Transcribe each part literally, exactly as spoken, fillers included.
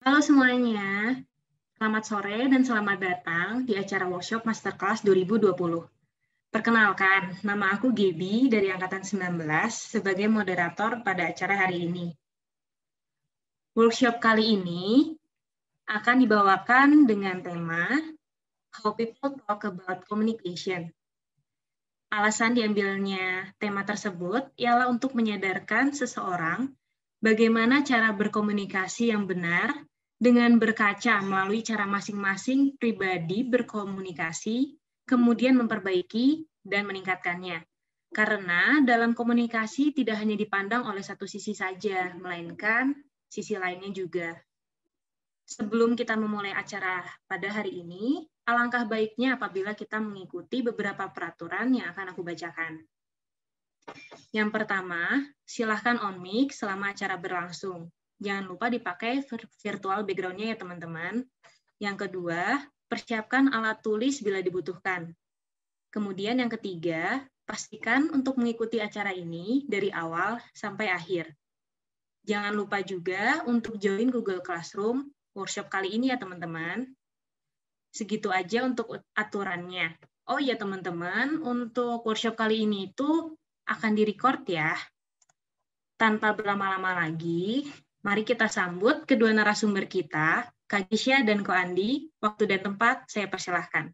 Halo semuanya, selamat sore dan selamat datang di acara workshop Masterclass dua ribu dua puluh. Perkenalkan, nama aku Gaby dari Angkatan sembilan belas sebagai moderator pada acara hari ini. Workshop kali ini akan dibawakan dengan tema How People Talk About Communication. Alasan diambilnya tema tersebut ialah untuk menyadarkan seseorang bagaimana cara berkomunikasi yang benar dengan berkaca melalui cara masing-masing pribadi berkomunikasi, kemudian memperbaiki dan meningkatkannya. Karena dalam komunikasi tidak hanya dipandang oleh satu sisi saja, melainkan sisi lainnya juga. Sebelum kita memulai acara pada hari ini, alangkah baiknya apabila kita mengikuti beberapa peraturan yang akan aku bacakan. Yang pertama, silahkan on mic selama acara berlangsung. Jangan lupa dipakai virtual background-nya ya teman-teman. Yang kedua, persiapkan alat tulis bila dibutuhkan. Kemudian yang ketiga, pastikan untuk mengikuti acara ini dari awal sampai akhir. Jangan lupa juga untuk join Google Classroom workshop kali ini ya teman-teman. Segitu aja untuk aturannya. Oh iya teman-teman, untuk workshop kali ini itu akan direcord ya. Tanpa berlama-lama lagi, mari kita sambut kedua narasumber kita, Kak Gisya dan Ko Andi. Waktu dan tempat saya persilahkan.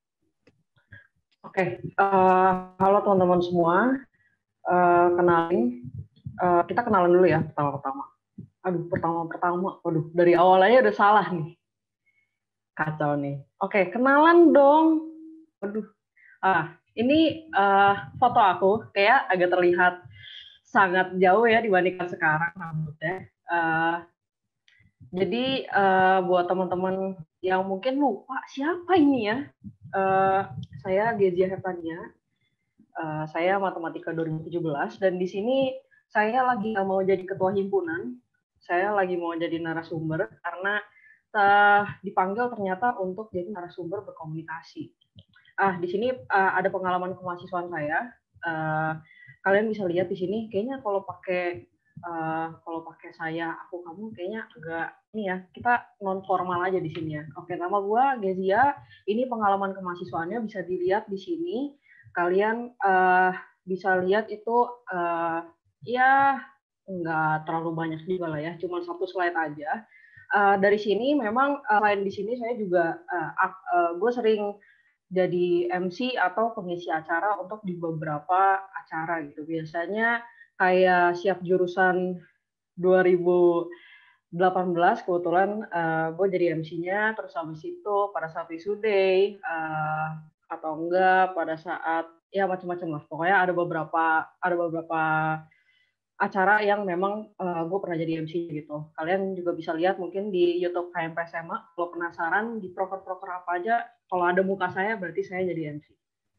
Oke, okay. uh, halo teman-teman semua. Uh, kenalin, uh, kita kenalan dulu ya pertama-pertama. Aduh, pertama-pertama, waduh, dari awalnya udah salah nih. Kacau nih. Oke, okay, kenalan dong. Waduh, ah, ini uh, foto aku kayak agak terlihat sangat jauh ya dibandingkan sekarang rambutnya. Uh, jadi uh, buat teman-teman yang mungkin lupa siapa ini ya, uh, saya Gezia Hertania. Uh, saya matematika dua ribu tujuh belas dan di sini saya lagi mau jadi ketua himpunan. Saya lagi mau jadi narasumber karena uh, dipanggil ternyata untuk jadi narasumber berkomunikasi. Ah, di sini uh, ada pengalaman kemahasiswaan saya. Uh, kalian bisa lihat di sini. Kayaknya kalau pakai uh, kalau pakai saya, aku, kamu, kayaknya agak ini ya. Kita non formal aja di sini ya. Oke, nama gue Gezia. Ini pengalaman kemahasiswaannya bisa dilihat di sini. Kalian uh, bisa lihat itu uh, ya nggak terlalu banyak juga lah ya. Cuma satu slide aja. Uh, dari sini memang uh, selain di sini saya juga uh, uh, gue sering jadi M C atau pengisi acara untuk di beberapa acara gitu. Biasanya kayak siap jurusan dua ribu delapan belas kebetulan uh, gue jadi M C-nya, terus habis itu pada saat wisuda uh, atau enggak pada saat ya macam-macam lah. Pokoknya ada beberapa ada beberapa acara yang memang uh, gue pernah jadi M C gitu. Kalian juga bisa lihat mungkin di YouTube H M P S M A. Kalau penasaran di proker-proker apa aja, kalau ada muka saya berarti saya jadi M C.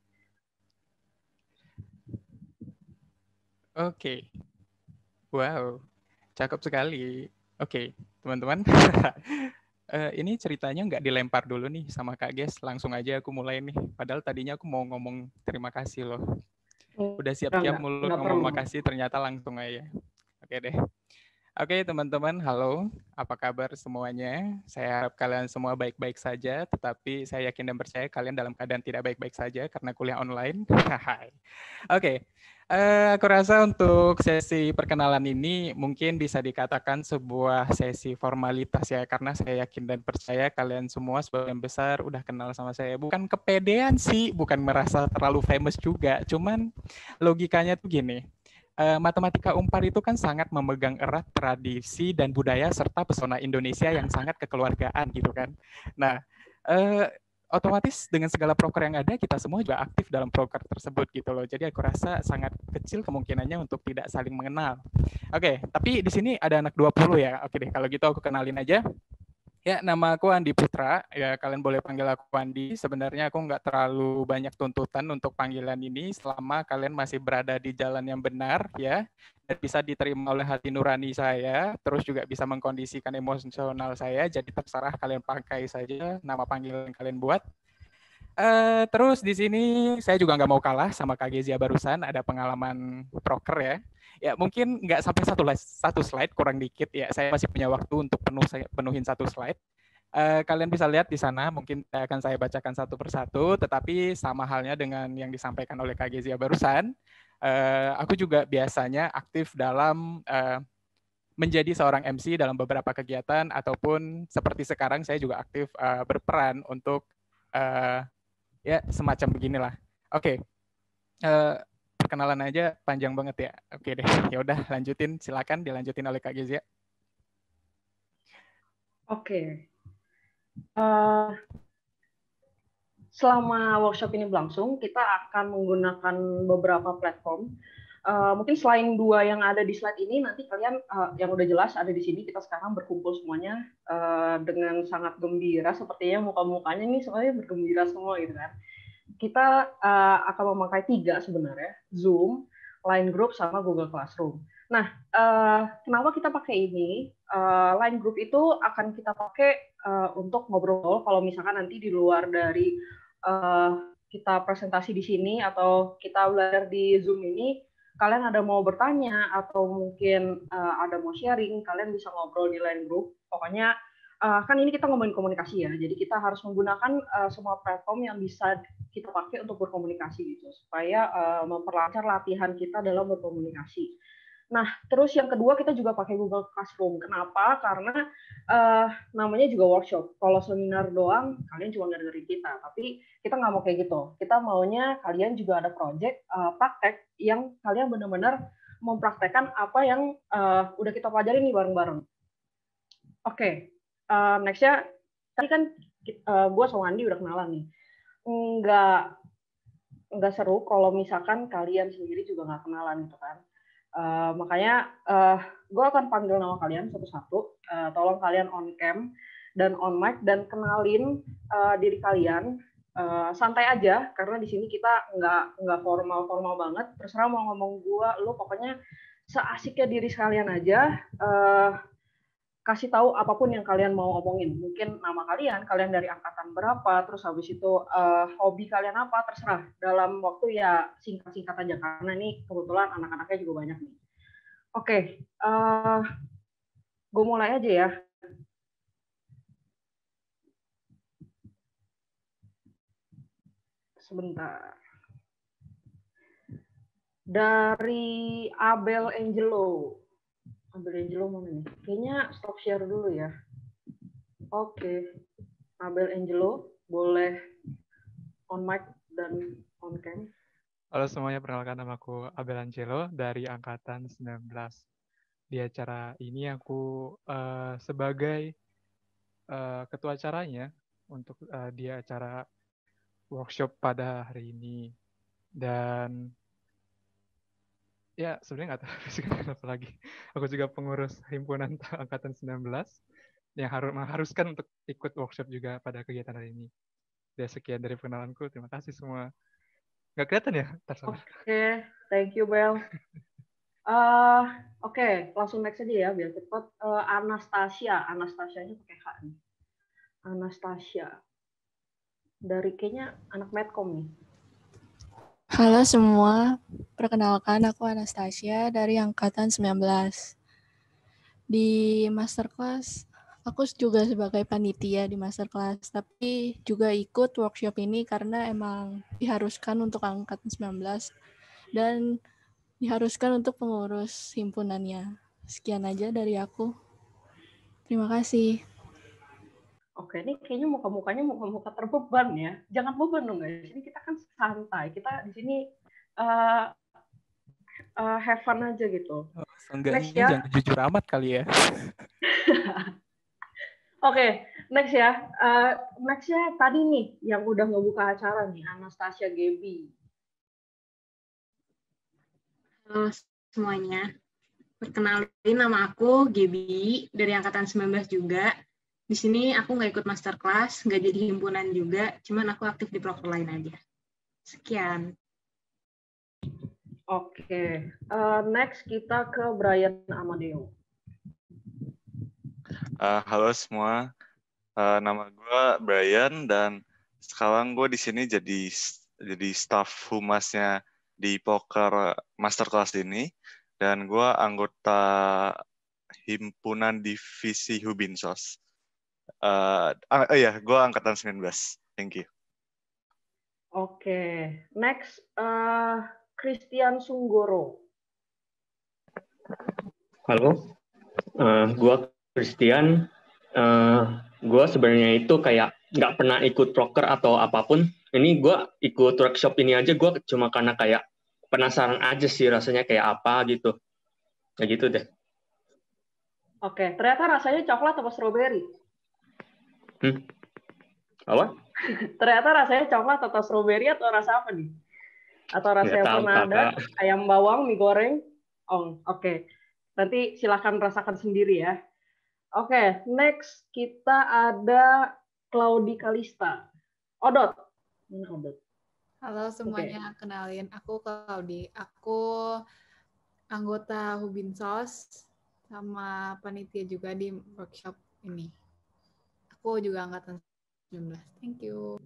Oke. Okay. Wow. Cakep sekali. Oke, okay, teman-teman. uh, ini ceritanya nggak dilempar dulu nih sama Kak Ges. Langsung aja aku mulai nih. Padahal tadinya aku mau ngomong terima kasih loh. Udah siap-siap mulut ngomong makasih, ternyata langsung aja. Oke deh. Oke teman-teman, halo. Apa kabar semuanya? Saya harap kalian semua baik-baik saja, tetapi saya yakin dan percaya kalian dalam keadaan tidak baik-baik saja karena kuliah online. Oke, uh, aku rasa untuk sesi perkenalan ini mungkin bisa dikatakan sebuah sesi formalitas ya, karena saya yakin dan percaya kalian semua sebagian besar udah kenal sama saya. Bukan kepedean sih, bukan merasa terlalu famous juga, cuman logikanya tuh gini. Uh, Matematika Unpar itu kan sangat memegang erat tradisi dan budaya serta pesona Indonesia yang sangat kekeluargaan gitu kan. Nah, uh, otomatis dengan segala proker yang ada, kita semua juga aktif dalam proker tersebut gitu loh. Jadi aku rasa sangat kecil kemungkinannya untuk tidak saling mengenal. Oke, tapi di sini ada anak dua puluh ya. Oke deh, kalau gitu aku kenalin aja. Ya, nama aku Andi Putra. Ya, kalian boleh panggil aku Andi. Sebenarnya aku nggak terlalu banyak tuntutan untuk panggilan ini selama kalian masih berada di jalan yang benar, ya. Dan bisa diterima oleh hati nurani saya, terus juga bisa mengkondisikan emosional saya. Jadi terserah kalian pakai saja nama panggilan kalian buat. Uh, terus di sini saya juga nggak mau kalah sama Kak Gezia barusan. Ada pengalaman proker ya. Ya mungkin nggak sampai satu satu slide, kurang dikit ya. Saya masih punya waktu untuk penuh saya penuhin satu slide. Uh, kalian bisa lihat di sana, mungkin akan saya bacakan satu persatu, tetapi sama halnya dengan yang disampaikan oleh Kak Gezia barusan, uh, aku juga biasanya aktif dalam uh, menjadi seorang M C dalam beberapa kegiatan, ataupun seperti sekarang saya juga aktif uh, berperan untuk uh, ya semacam beginilah. Oke, okay. uh, perkenalan aja panjang banget ya. Oke okay deh, ya udah lanjutin, silakan dilanjutin oleh Kak Gezia. Oke. Okay. Uh, selama workshop ini berlangsung, kita akan menggunakan beberapa platform. Uh, mungkin selain dua yang ada di slide ini, nanti kalian uh, yang udah jelas ada di sini, kita sekarang berkumpul semuanya uh, dengan sangat gembira. Sepertinya muka-mukanya nih semuanya bergembira semua gitu kan. Kita uh, akan memakai tiga sebenarnya, Zoom, Line Group, sama Google Classroom. Nah, uh, kenapa kita pakai ini? Uh, Line Group itu akan kita pakai uh, untuk ngobrol kalau misalkan nanti di luar dari uh, kita presentasi di sini atau kita belajar di Zoom ini, kalian ada mau bertanya atau mungkin uh, ada mau sharing, kalian bisa ngobrol di Line Group. Pokoknya uh, kan ini kita ngomongin komunikasi ya, jadi kita harus menggunakan uh, semua platform yang bisa kita pakai untuk berkomunikasi gitu, supaya uh, memperlancar latihan kita dalam berkomunikasi. Nah, terus yang kedua kita juga pakai Google Classroom. Kenapa? Karena uh, namanya juga workshop. Kalau seminar doang, kalian cuma dengerin kita. Tapi kita nggak mau kayak gitu. Kita maunya kalian juga ada project, uh, praktek, yang kalian benar-benar mempraktekkan apa yang uh, udah kita pelajari nih bareng-bareng. Oke, okay. uh, next-nya, tadi kan uh, gue sama Andi udah kenalan nih. Nggak, nggak seru kalau misalkan kalian sendiri juga nggak kenalan gitu kan. Uh, makanya uh, gue akan panggil nama kalian satu-satu. Uh, tolong kalian on cam dan on mic dan kenalin uh, diri kalian. Uh, santai aja karena di sini kita nggak nggak formal-formal banget. Terserah mau ngomong gue, lu pokoknya seasiknya diri sekalian aja. Uh, kasih tahu apapun yang kalian mau omongin. Mungkin nama kalian, kalian dari angkatan berapa, terus habis itu uh, hobi kalian apa, terserah. Dalam waktu ya singkat-singkat aja, karena ini kebetulan anak-anaknya juga banyak nih. Oke, okay, uh, gue mulai aja ya. Sebentar. Dari Abel Angelo. Abel Angelo mana nih? Kayaknya stop share dulu ya. Oke. Okay. Abel Angelo, boleh on mic dan on cam. Halo semuanya, perkenalkan nama aku Abel Angelo dari Angkatan sembilan belas. Di acara ini aku uh, sebagai uh, ketua acaranya untuk uh, di acara workshop pada hari ini. Dan ya, sebenarnya nggak tahu harus apa lagi. Aku juga pengurus himpunan Angkatan sembilan belas yang harus mengharuskan untuk ikut workshop juga pada kegiatan hari ini. Ya, sekian dari perkenalanku. Terima kasih semua. Nggak kelihatan ya? Oke, okay. Thank you, Bel. Uh, Oke, okay. Langsung next aja ya, biar cepat. Uh, Anastasia. Anastasia-nya pakai H nih. Anastasia. Dari kayaknya anak Medcom nih. Halo semua, perkenalkan aku Anastasia dari Angkatan sembilan belas. Di masterclass, aku juga sebagai panitia di masterclass, tapi juga ikut workshop ini karena emang diharuskan untuk Angkatan sembilan belas dan diharuskan untuk pengurus himpunannya. Sekian aja dari aku. Terima kasih. Oke, ini kayaknya muka-mukanya muka-muka terbeban ya. Jangan beban dong guys. Ini kita kan santai. Kita di sini uh, uh, have fun aja gitu. Oh, seenggaknya ya. Jangan jujur amat kali ya. Oke, okay, next ya. Uh, next ya tadi nih yang udah ngebuka acara nih, Anastasia Gebi. Halo semuanya. Perkenalin nama aku Gebi dari Angkatan sembilan belas juga. Di sini aku nggak ikut masterclass, nggak jadi himpunan juga, cuman aku aktif di proker lain aja. Sekian. Oke, okay. uh, next kita ke Brian Amadeo. Uh, halo semua, uh, nama gue Brian dan sekarang gue di sini jadi jadi staff humasnya di poker masterclass ini. dan gue anggota himpunan divisi Hubinsos. Uh, oh iya, gue angkatan sembilan belas. Thank you. Oke, next uh, Christian Sunggoro. Halo, uh, gue Christian. Uh, gue sebenarnya itu kayak nggak pernah ikut proker atau apapun. Ini gue ikut workshop ini aja gue cuma karena kayak penasaran aja sih rasanya kayak apa gitu. Kayak gitu deh. Oke, ternyata rasanya coklat atau strawberry? Hmm. Apa? Ternyata rasanya coklat atau strawberry atau rasa apa nih? Atau rasa Nggak yang tahu, pernah ada? kakak. Ayam bawang, mie goreng? Oh, oke. Okay. Nanti silakan rasakan sendiri ya. Oke, okay, next kita ada Claudi Kalista. Odot. Mana Odot? Halo semuanya, okay. Kenalin aku Claudi. Aku anggota Hubinsos sama panitia juga di workshop ini. Aku juga angkatan sembilan belas. Thank you.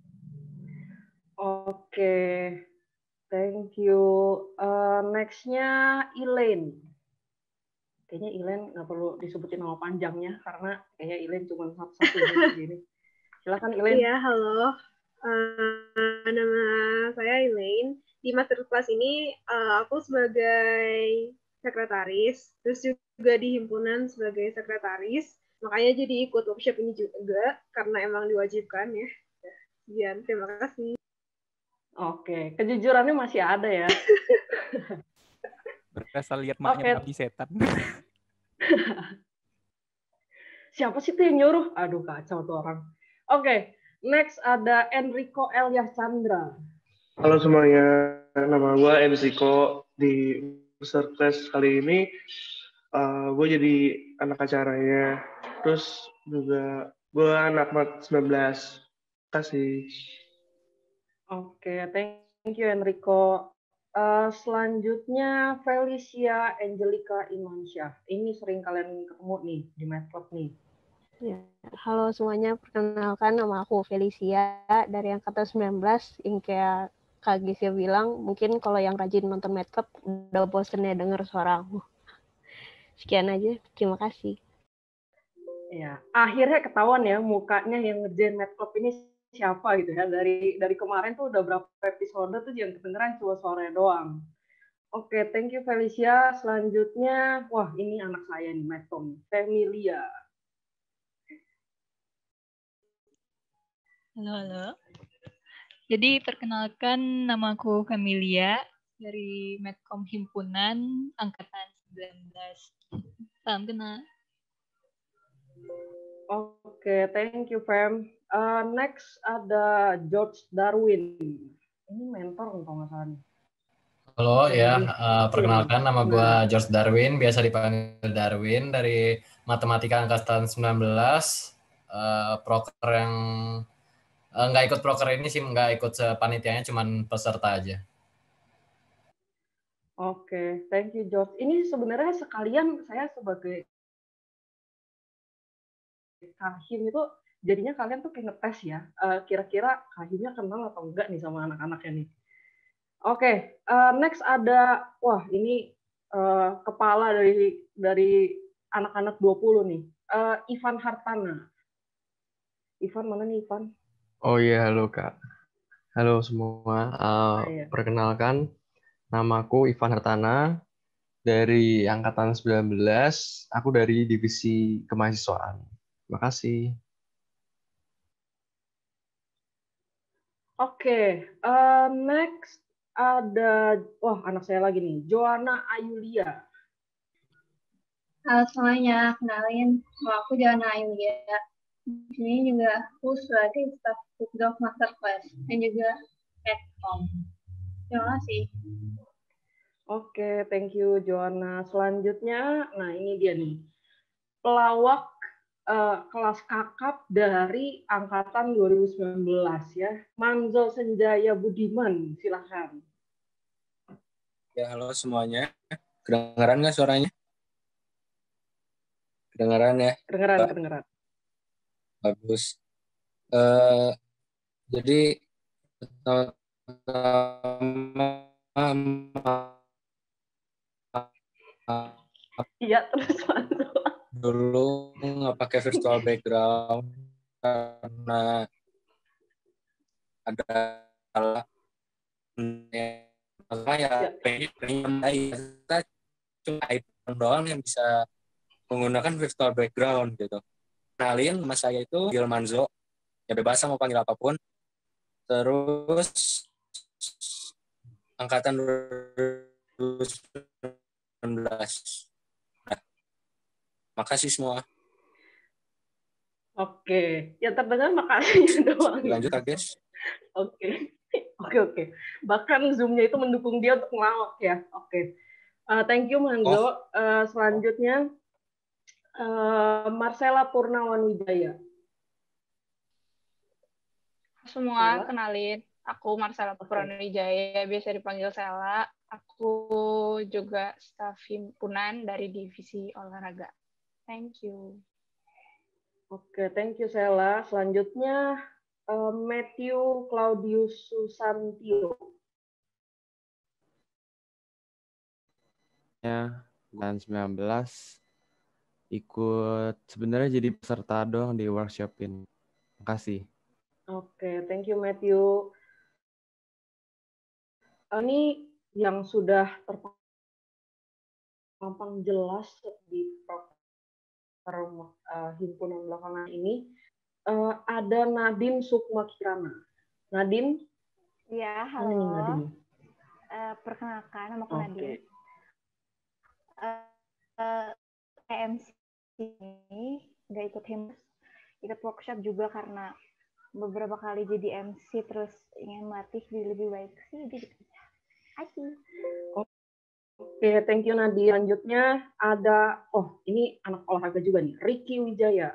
Oke, okay. Thank you. Uh, next-nya Elaine. Kayaknya Elaine nggak perlu disebutin nama panjangnya karena kayaknya Elaine cuma satu-satu di sini. Silakan Elaine. Iya, halo. Uh, nama saya Elaine. Di masterclass ini uh, aku sebagai sekretaris, terus juga di himpunan sebagai sekretaris. Makanya jadi ikut workshop ini juga karena emang diwajibkan ya. Sekian, terima kasih. Oke, kejujurannya masih ada ya. Berasa lihat maknya okay. Nabi setan. Siapa sih tuh yang nyuruh? Aduh, kacau tuh orang. Oke, okay. Next ada Enrico Elias Chandra. Halo semuanya, nama gue Enrico. Di masterclass kali ini, uh, gue jadi anak acaranya. Terus juga gue anak mat sembilan belas. Terima kasih. Oke, okay, thank you Enrico. Uh, selanjutnya Felicia Angelica Imansyah. Ini sering kalian ketemu nih di Medclub nih. Ya, halo semuanya, perkenalkan nama aku Felicia dari angkatan sembilan belas. Yang kayak Kak Gisya bilang, mungkin kalau yang rajin nonton Medclub udah bosen ya denger suara aku. Sekian aja, terima kasih. Ya, akhirnya ketahuan ya mukanya yang ngerjain Medclub ini siapa gitu ya. Dari dari kemarin tuh udah berapa episode tuh yang kedengeran cuma suaranya doang. Oke, thank you Felicia. Selanjutnya, wah ini anak saya nih, Medcom, Femilia. Halo, halo. Jadi perkenalkan, namaku Femilia dari Medcom Himpunan Angkatan sembilan belas. Salam kenal. Oke, thank you Fem. Uh, next ada George Darwin. Ini mentor kalau nggak salah nih. Halo ya, uh, perkenalkan nama gue George Darwin, biasa dipanggil Darwin dari Matematika Angkatan sembilan belas. Uh, proker yang nggak uh, ikut proker ini sih, nggak ikut panitianya, cuman peserta aja. Oke, okay, thank you George. Ini sebenarnya sekalian saya sebagai kahim itu jadinya kalian tuh kayak ngetes ya. Uh, kira-kira kahimnya kenal atau enggak nih sama anak-anaknya nih. Oke, okay, uh, next ada, wah ini uh, kepala dari dari anak-anak dua puluh nih, uh, Ivan Hartana. Ivan mana nih Ivan? Oh iya, halo Kak. Halo semua. Uh, ah, iya. Perkenalkan, namaku Ivan Hartana dari Angkatan sembilan belas. Aku dari Divisi Kemahasiswaan. Terima kasih. Oke, okay. uh, next ada, wah anak saya lagi nih, Joanna Ayulia. Halo semuanya, kenalin, nama aku Joanna Ayulia. Di sini juga aku sebagai staf Tukdoc Masterclass dan juga Medcom. Terima kasih. Oke, okay, thank you Joanna. Selanjutnya, nah ini dia nih, pelawak uh, kelas kakap dari angkatan dua ribu sembilan belas ya, Manzo Senjaya Budiman, silakan. Ya, halo semuanya. Kedengaran nggak suaranya? Kedengaran ya? Kedengaran, kedengaran. Bagus. Uh, jadi pertama Iya, terus masuk. Dulu nggak pakai virtual background karena ada salah masalah ya pengen pengen kita cuma iPhone doang yang bisa menggunakan virtual background gitu. Kenalin, nama saya itu Gilmanzo, ya bebas mau panggil apapun. Terus angkatan dua ribu sembilan belas. Nah, makasih semua. Oke, yang terdengar makasih doang. Lanjut, Kak Ges. Oke, oke, oke. Bahkan Zoom-nya itu mendukung dia untuk ngelawak ya. Oke, uh, thank you Manzo. Oh. Uh, selanjutnya uh, Marcella Purnawanwijaya. Semua, kenalin. Aku Marcella Purnawanwijaya, biasa dipanggil Sela. Aku juga staf himpunan dari divisi olahraga. Thank you. Oke, thank you Sela. Selanjutnya uh, Matthew Claudius Susantio. Ya, bulan sembilan belas ikut sebenarnya jadi peserta doang di workshop ini. Makasih. Oke, thank you Matthew. Ini yang sudah terpampang jelas di uh, himpunan belakangan ini, uh, ada Nadine Sukma Kirana. Nadine? Ya, halo. Mana nih Nadine? Uh, perkenalkan, nama aku okay. Nadine. Uh, uh, E M C ini nggak ikut himpunan, ikut workshop juga karena beberapa kali jadi M C terus ingin melatih jadi lebih baik sih. Jadi aja. Oke, okay, thank you Nadine. Selanjutnya ada, oh ini anak olahraga juga nih, Ricky Wijaya.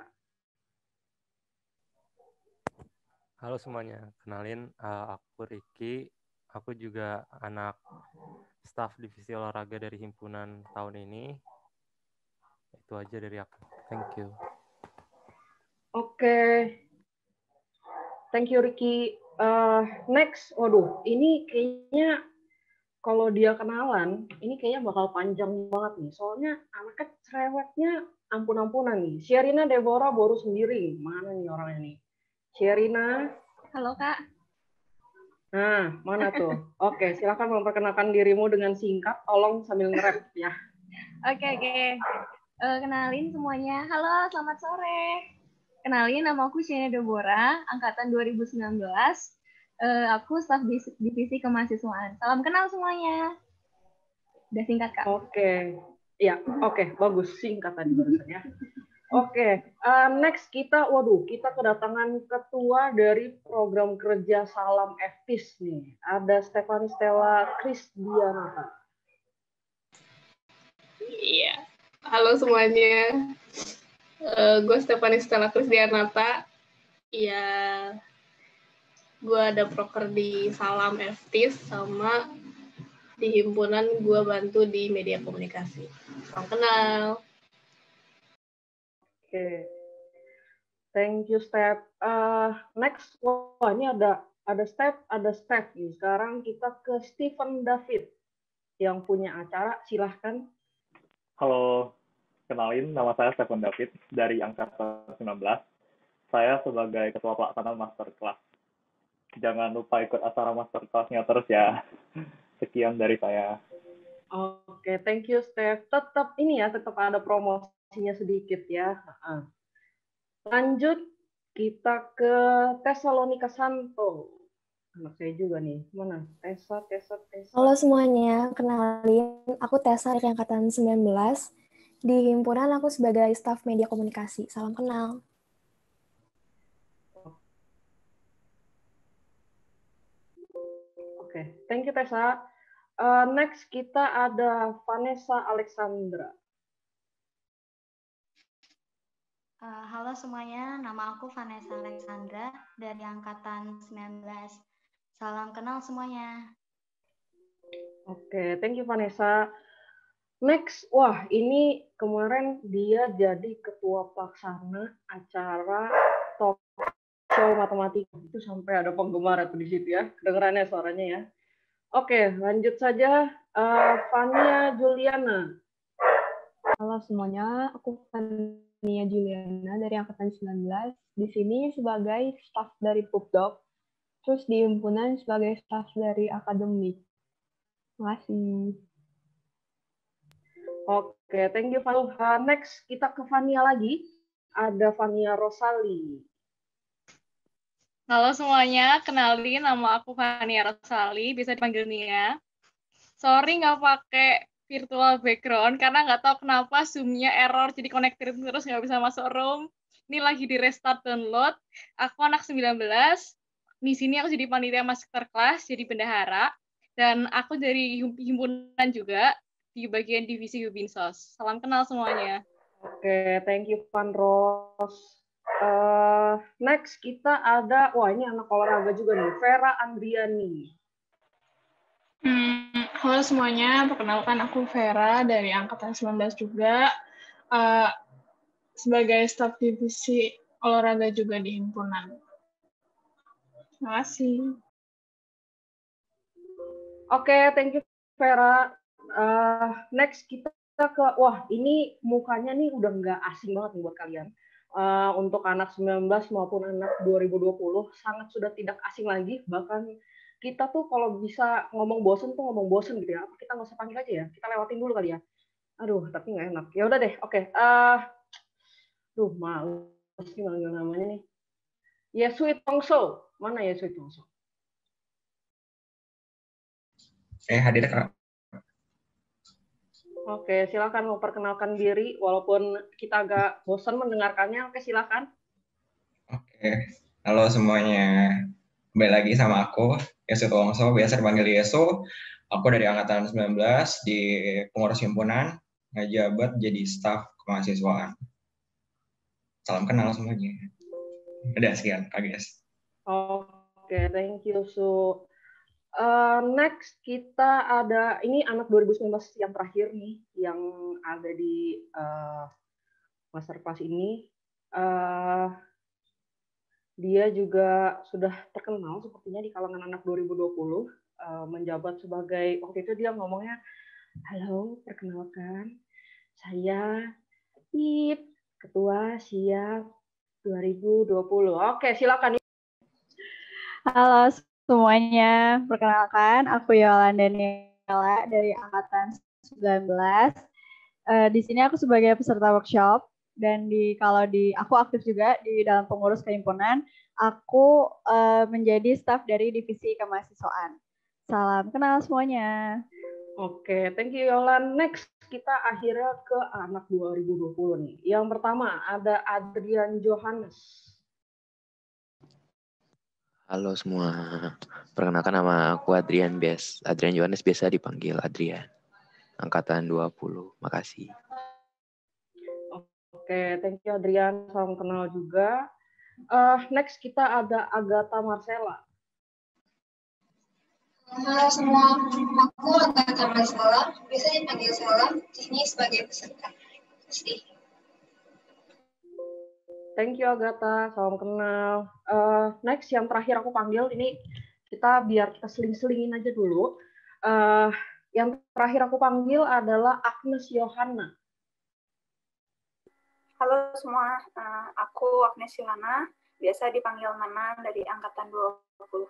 Halo semuanya, kenalin uh, aku Ricky. Aku juga anak staf divisi olahraga dari himpunan tahun ini. Itu aja dari aku. Thank you. Oke, okay. Thank you Ricky. Uh, next, waduh, ini kayaknya kalau dia kenalan, ini kayaknya bakal panjang banget nih. Soalnya anaknya cerewetnya ampun-ampunan nih. Sherina Deborah Boru sendiri. Mana nih orangnya nih? Sherina. Halo, Kak. Nah, mana tuh? Oke, silakan memperkenalkan dirimu dengan singkat. Tolong sambil nge-rap ya. Oke, oke. Uh, kenalin semuanya. Halo, selamat sore. Kenalin, nama aku Sherina Deborah, angkatan dua ribu sembilan belas. Uh, aku staf divisi kemahasiswaan. Salam kenal semuanya. Udah singkat, Kak. Oke. Okay. Ya, oke. Okay. Bagus. Singkat tadi barusan ya. Oke. Okay. Uh, next kita, waduh, kita kedatangan ketua dari program kerja Salam F T I S nih. Ada Stefani Stella Krisdianata. Iya. Halo semuanya. Uh, gue Stefani Stella Krisdianata. Iya. Gue ada proker di Salam F T I S sama di himpunan gue bantu di media komunikasi. Salam kenal. Oke, okay. Thank you Steph. Uh, next, wah ini ada ada Steph, ada Steph nih. Sekarang kita ke Stephen David yang punya acara. Silahkan. Halo, kenalin nama saya Stephen David dari angkatan sembilan belas. Saya sebagai ketua pelaksana masterclass. Jangan lupa ikut acara masterclass-nya terus ya. Sekian dari saya. Oke, thank you, Steph. Tetap ini ya, tetap ada promosinya sedikit ya. Lanjut, kita ke Tesalonika Santo. Anak saya juga nih. Mana? Tessa, Tessa, Tessa. Halo semuanya, kenalin. Aku Tessa dari angkatan sembilan belas. Di himpunan aku sebagai staf media komunikasi. Salam kenal. Oke, okay. Thank you Tessa. Uh, next kita ada Vanessa Alexandra. Uh, halo semuanya, nama aku Vanessa Alexandra dari angkatan sembilan belas. Salam kenal semuanya. Oke, okay. Thank you Vanessa. Next, wah ini kemarin dia jadi ketua pelaksana acara talk show matematika. Itu sampai ada penggemar itu di situ ya. Kedengerannya suaranya ya. Oke, lanjut saja. Uh, Fania Juliana. Halo semuanya, aku Fania Juliana dari Angkatan sembilan belas. Di sini sebagai staf dari Pupdok, terus di himpunan sebagai staf dari akademik. Terima kasih. Oke, thank you Fania. Uh, next kita ke Fania lagi. Ada Fania Rosali. Halo semuanya, kenalin nama aku Fania Rosali, bisa dipanggil Nia. Sorry nggak pakai virtual background karena nggak tahu kenapa Zoom-nya error, jadi connected terus nggak bisa masuk room. Ini lagi di restart download. Aku anak sembilan belas. Di sini aku jadi panitia masterclass, jadi bendahara. Dan aku dari himpunan juga di bagian divisi Hubinsos. Salam kenal semuanya. Oke, thank you Van Ros. Uh, next kita ada, wah ini anak olahraga juga nih, Vera Andriani. Hmm, halo semuanya, perkenalkan aku Vera dari Angkatan sembilan belas juga, uh, sebagai staf divisi olahraga juga di himpunan. Terima kasih. Oke, okay, thank you Vera. Uh, next kita ke, wah ini mukanya nih udah nggak asing banget nih buat kalian. Uh, untuk anak sembilan belas maupun anak dua ribu dua puluh sangat sudah tidak asing lagi, bahkan kita tuh kalau bisa ngomong bosen tuh ngomong bosen gitu ya. Kita nggak usah panggil aja ya. Kita lewatin dulu kali ya. Aduh, tapi nggak enak. Ya udah deh. Oke. Okay. Uh, duh, males nih manggil namanya nih. Yesui Tongso. Mana Yesui Tongso? Eh, hadir Kak. Oke, silakan memperkenalkan diri. Walaupun kita agak bosan mendengarkannya. Oke, silakan. Oke. Halo semuanya. Kembali lagi sama aku, Yesu Tuwongso, biasa dipanggil Yesu. Aku dari Angkatan sembilan belas di pengurus himpunan, ngejabat jadi staf kemahasiswaan. Salam kenal semuanya. Udah sekian, Kak Ges. Oke, thank you, Su. Uh, next, kita ada, ini anak dua ribu sembilan belas yang terakhir nih, yang ada di uh, masterclass ini. Uh, Dia juga sudah terkenal sepertinya di kalangan anak dua ribu dua puluh, uh, menjabat sebagai, waktu itu dia ngomongnya, halo, perkenalkan, saya Ip, Ketua Siap dua ribu dua puluh. Oke, silakan. Halo semuanya, perkenalkan, aku Yolanda Daniela dari Angkatan sembilan belas. Uh, di sini aku sebagai peserta workshop. Dan di kalau di aku aktif juga di dalam pengurus kehimpunan, aku uh, menjadi staf dari divisi kemahasiswaan. Salam kenal semuanya. Oke, thank you Yolan. Next kita akhirnya ke anak dua ribu dua puluh nih. Yang pertama ada Adrian Johannes. Halo semua, perkenalkan nama aku Adrian Bes. Adrian Johannes, biasa dipanggil Adrian. Angkatan dua puluh, makasih. Oke, thank you Adrian, salam kenal juga. Uh, next kita ada Agatha Marcella. Halo semua, aku Agatha Marcella, bisa dipanggil Sela, sini sebagai peserta. Terima Thank you Agatha, salam kenal. Uh, next yang terakhir aku panggil, ini kita biar kita seling-selingin aja dulu. Uh, yang terakhir aku panggil adalah Agnes Yohana. Halo semua, uh, aku Agnes Yohana, biasa dipanggil Nana dari Angkatan dua puluh.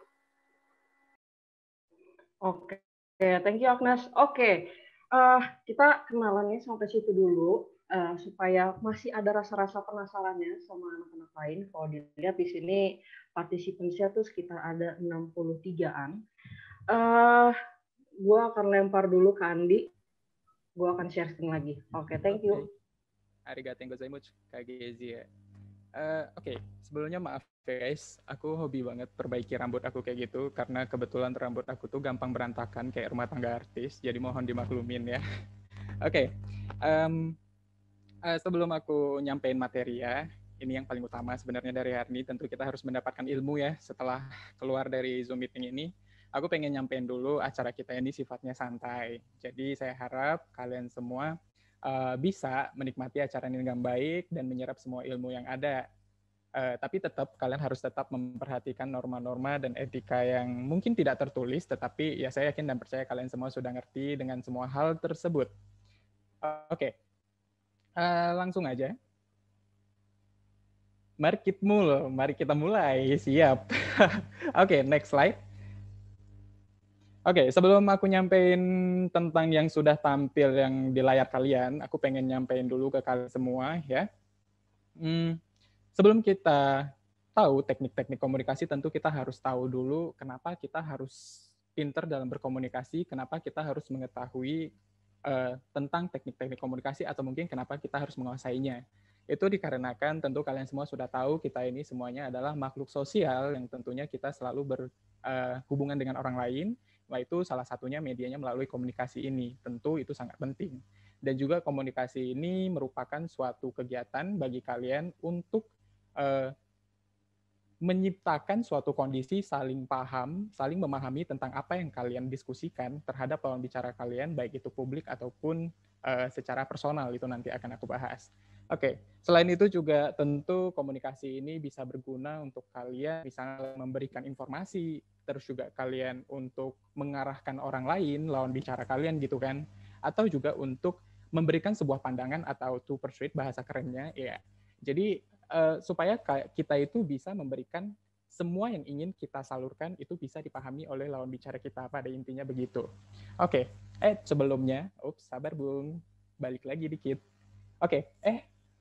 Oke, okay. Thank you Agnes. Oke, okay. uh, kita kenalannya sampai situ dulu, uh, supaya masih ada rasa-rasa penasarannya sama anak-anak lain. Kalau dilihat di sini partisipannya tuh sekitar ada enam puluh tigaan. Uh, gue akan lempar dulu ke Andi, gue akan share screen lagi. Oke, okay, thank you. Arigatou gozaimasu, Kak Gezi ya. Uh, Oke, okay. Sebelumnya maaf ya guys, aku hobi banget perbaiki rambut aku kayak gitu, karena kebetulan rambut aku tuh gampang berantakan kayak rumah tangga artis, jadi mohon dimaklumin ya. Oke, okay. um, uh, sebelum aku nyampein materi ya, ini yang paling utama sebenarnya dari hari ini, tentu kita harus mendapatkan ilmu ya setelah keluar dari Zoom meeting ini. Aku pengen nyampein dulu acara kita ini sifatnya santai, jadi saya harap kalian semua Uh, bisa menikmati acara ini dengan baik dan menyerap semua ilmu yang ada. Uh, tapi tetap kalian harus tetap memperhatikan norma-norma dan etika yang mungkin tidak tertulis, tetapi ya saya yakin dan percaya kalian semua sudah ngerti dengan semua hal tersebut. Uh, Oke, okay. Uh, langsung aja. Mari kita mulai, mari kita mulai. Siap. Oke, okay, next slide. Oke, okay, sebelum aku nyampein tentang yang sudah tampil yang di layar kalian, aku pengen nyampein dulu ke kalian semua ya. Hmm, sebelum kita tahu teknik-teknik komunikasi, tentu kita harus tahu dulu kenapa kita harus pinter dalam berkomunikasi, kenapa kita harus mengetahui uh, tentang teknik-teknik komunikasi, atau mungkin kenapa kita harus menguasainya. Itu dikarenakan tentu kalian semua sudah tahu kita ini semuanya adalah makhluk sosial yang tentunya kita selalu berhubungan uh, dengan orang lain. Nah, itu salah satunya medianya melalui komunikasi ini. Tentu itu sangat penting. Dan juga komunikasi ini merupakan suatu kegiatan bagi kalian untuk uh, menciptakan suatu kondisi saling paham, saling memahami tentang apa yang kalian diskusikan terhadap lawan bicara kalian, baik itu publik ataupun uh, secara personal, itu nanti akan aku bahas. Oke, okay. Selain itu juga tentu komunikasi ini bisa berguna untuk kalian, misalnya memberikan informasi, terus juga kalian untuk mengarahkan orang lain, lawan bicara kalian gitu kan, atau juga untuk memberikan sebuah pandangan atau to persuade bahasa kerennya, ya. Jadi Uh, supaya kita itu bisa memberikan semua yang ingin kita salurkan itu bisa dipahami oleh lawan bicara kita, pada intinya begitu. Oke, okay. eh sebelumnya, ups, sabar Bung, balik lagi dikit. Oke, okay. eh,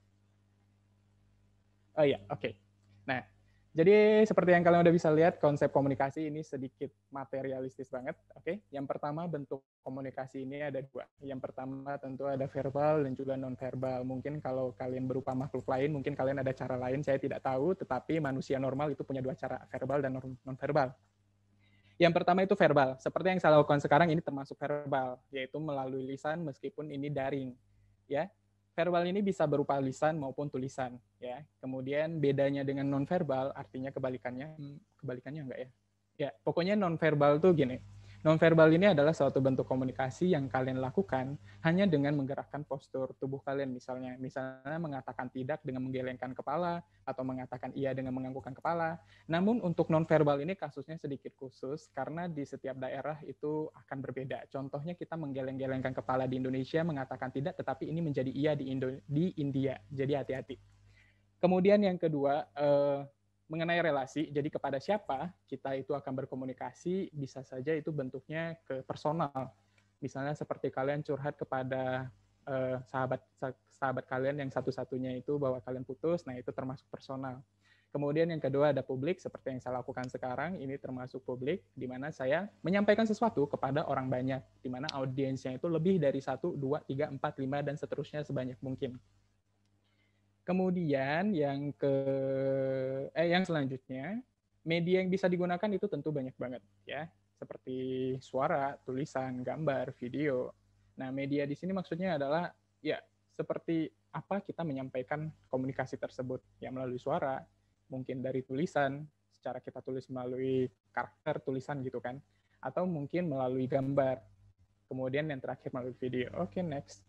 oh iya, oke. Okay. Nah, jadi seperti yang kalian udah bisa lihat, konsep komunikasi ini sedikit materialistis banget. Oke, okay? Yang pertama bentuk komunikasi ini ada dua. Yang pertama tentu ada verbal dan juga non-verbal. Mungkin kalau kalian berupa makhluk lain, mungkin kalian ada cara lain, saya tidak tahu, tetapi manusia normal itu punya dua cara, verbal dan non-verbal. Yang pertama itu verbal. Seperti yang saya lakukan sekarang ini termasuk verbal, yaitu melalui lisan meskipun ini daring. Ya. Verbal ini bisa berupa lisan maupun tulisan, ya. Kemudian bedanya dengan nonverbal, artinya kebalikannya, hmm, kebalikannya enggak ya? Ya, pokoknya nonverbal tuh gini. Nonverbal ini adalah suatu bentuk komunikasi yang kalian lakukan hanya dengan menggerakkan postur tubuh kalian, misalnya, misalnya mengatakan tidak dengan menggelengkan kepala atau mengatakan iya dengan menganggukkan kepala. Namun untuk nonverbal ini kasusnya sedikit khusus karena di setiap daerah itu akan berbeda. Contohnya kita menggeleng-gelengkan kepala di Indonesia mengatakan tidak, tetapi ini menjadi iya di, Indo di India. Jadi hati-hati. Kemudian yang kedua, eh, mengenai relasi, jadi kepada siapa kita itu akan berkomunikasi, bisa saja itu bentuknya ke personal. Misalnya seperti kalian curhat kepada eh, sahabat sahabat kalian yang satu-satunya itu bahwa kalian putus, nah itu termasuk personal. Kemudian yang kedua ada publik, seperti yang saya lakukan sekarang, ini termasuk publik, di mana saya menyampaikan sesuatu kepada orang banyak, di mana audiensnya itu lebih dari satu, dua, tiga, empat, lima, dan seterusnya sebanyak mungkin. Kemudian yang ke eh yang selanjutnya, media yang bisa digunakan itu tentu banyak banget ya, seperti suara, tulisan, gambar, video. Nah, media di sini maksudnya adalah ya seperti apa kita menyampaikan komunikasi tersebut, ya melalui suara, mungkin dari tulisan, secara kita tulis melalui karakter tulisan gitu kan, atau mungkin melalui gambar. Kemudian yang terakhir melalui video. Oke, okay, next.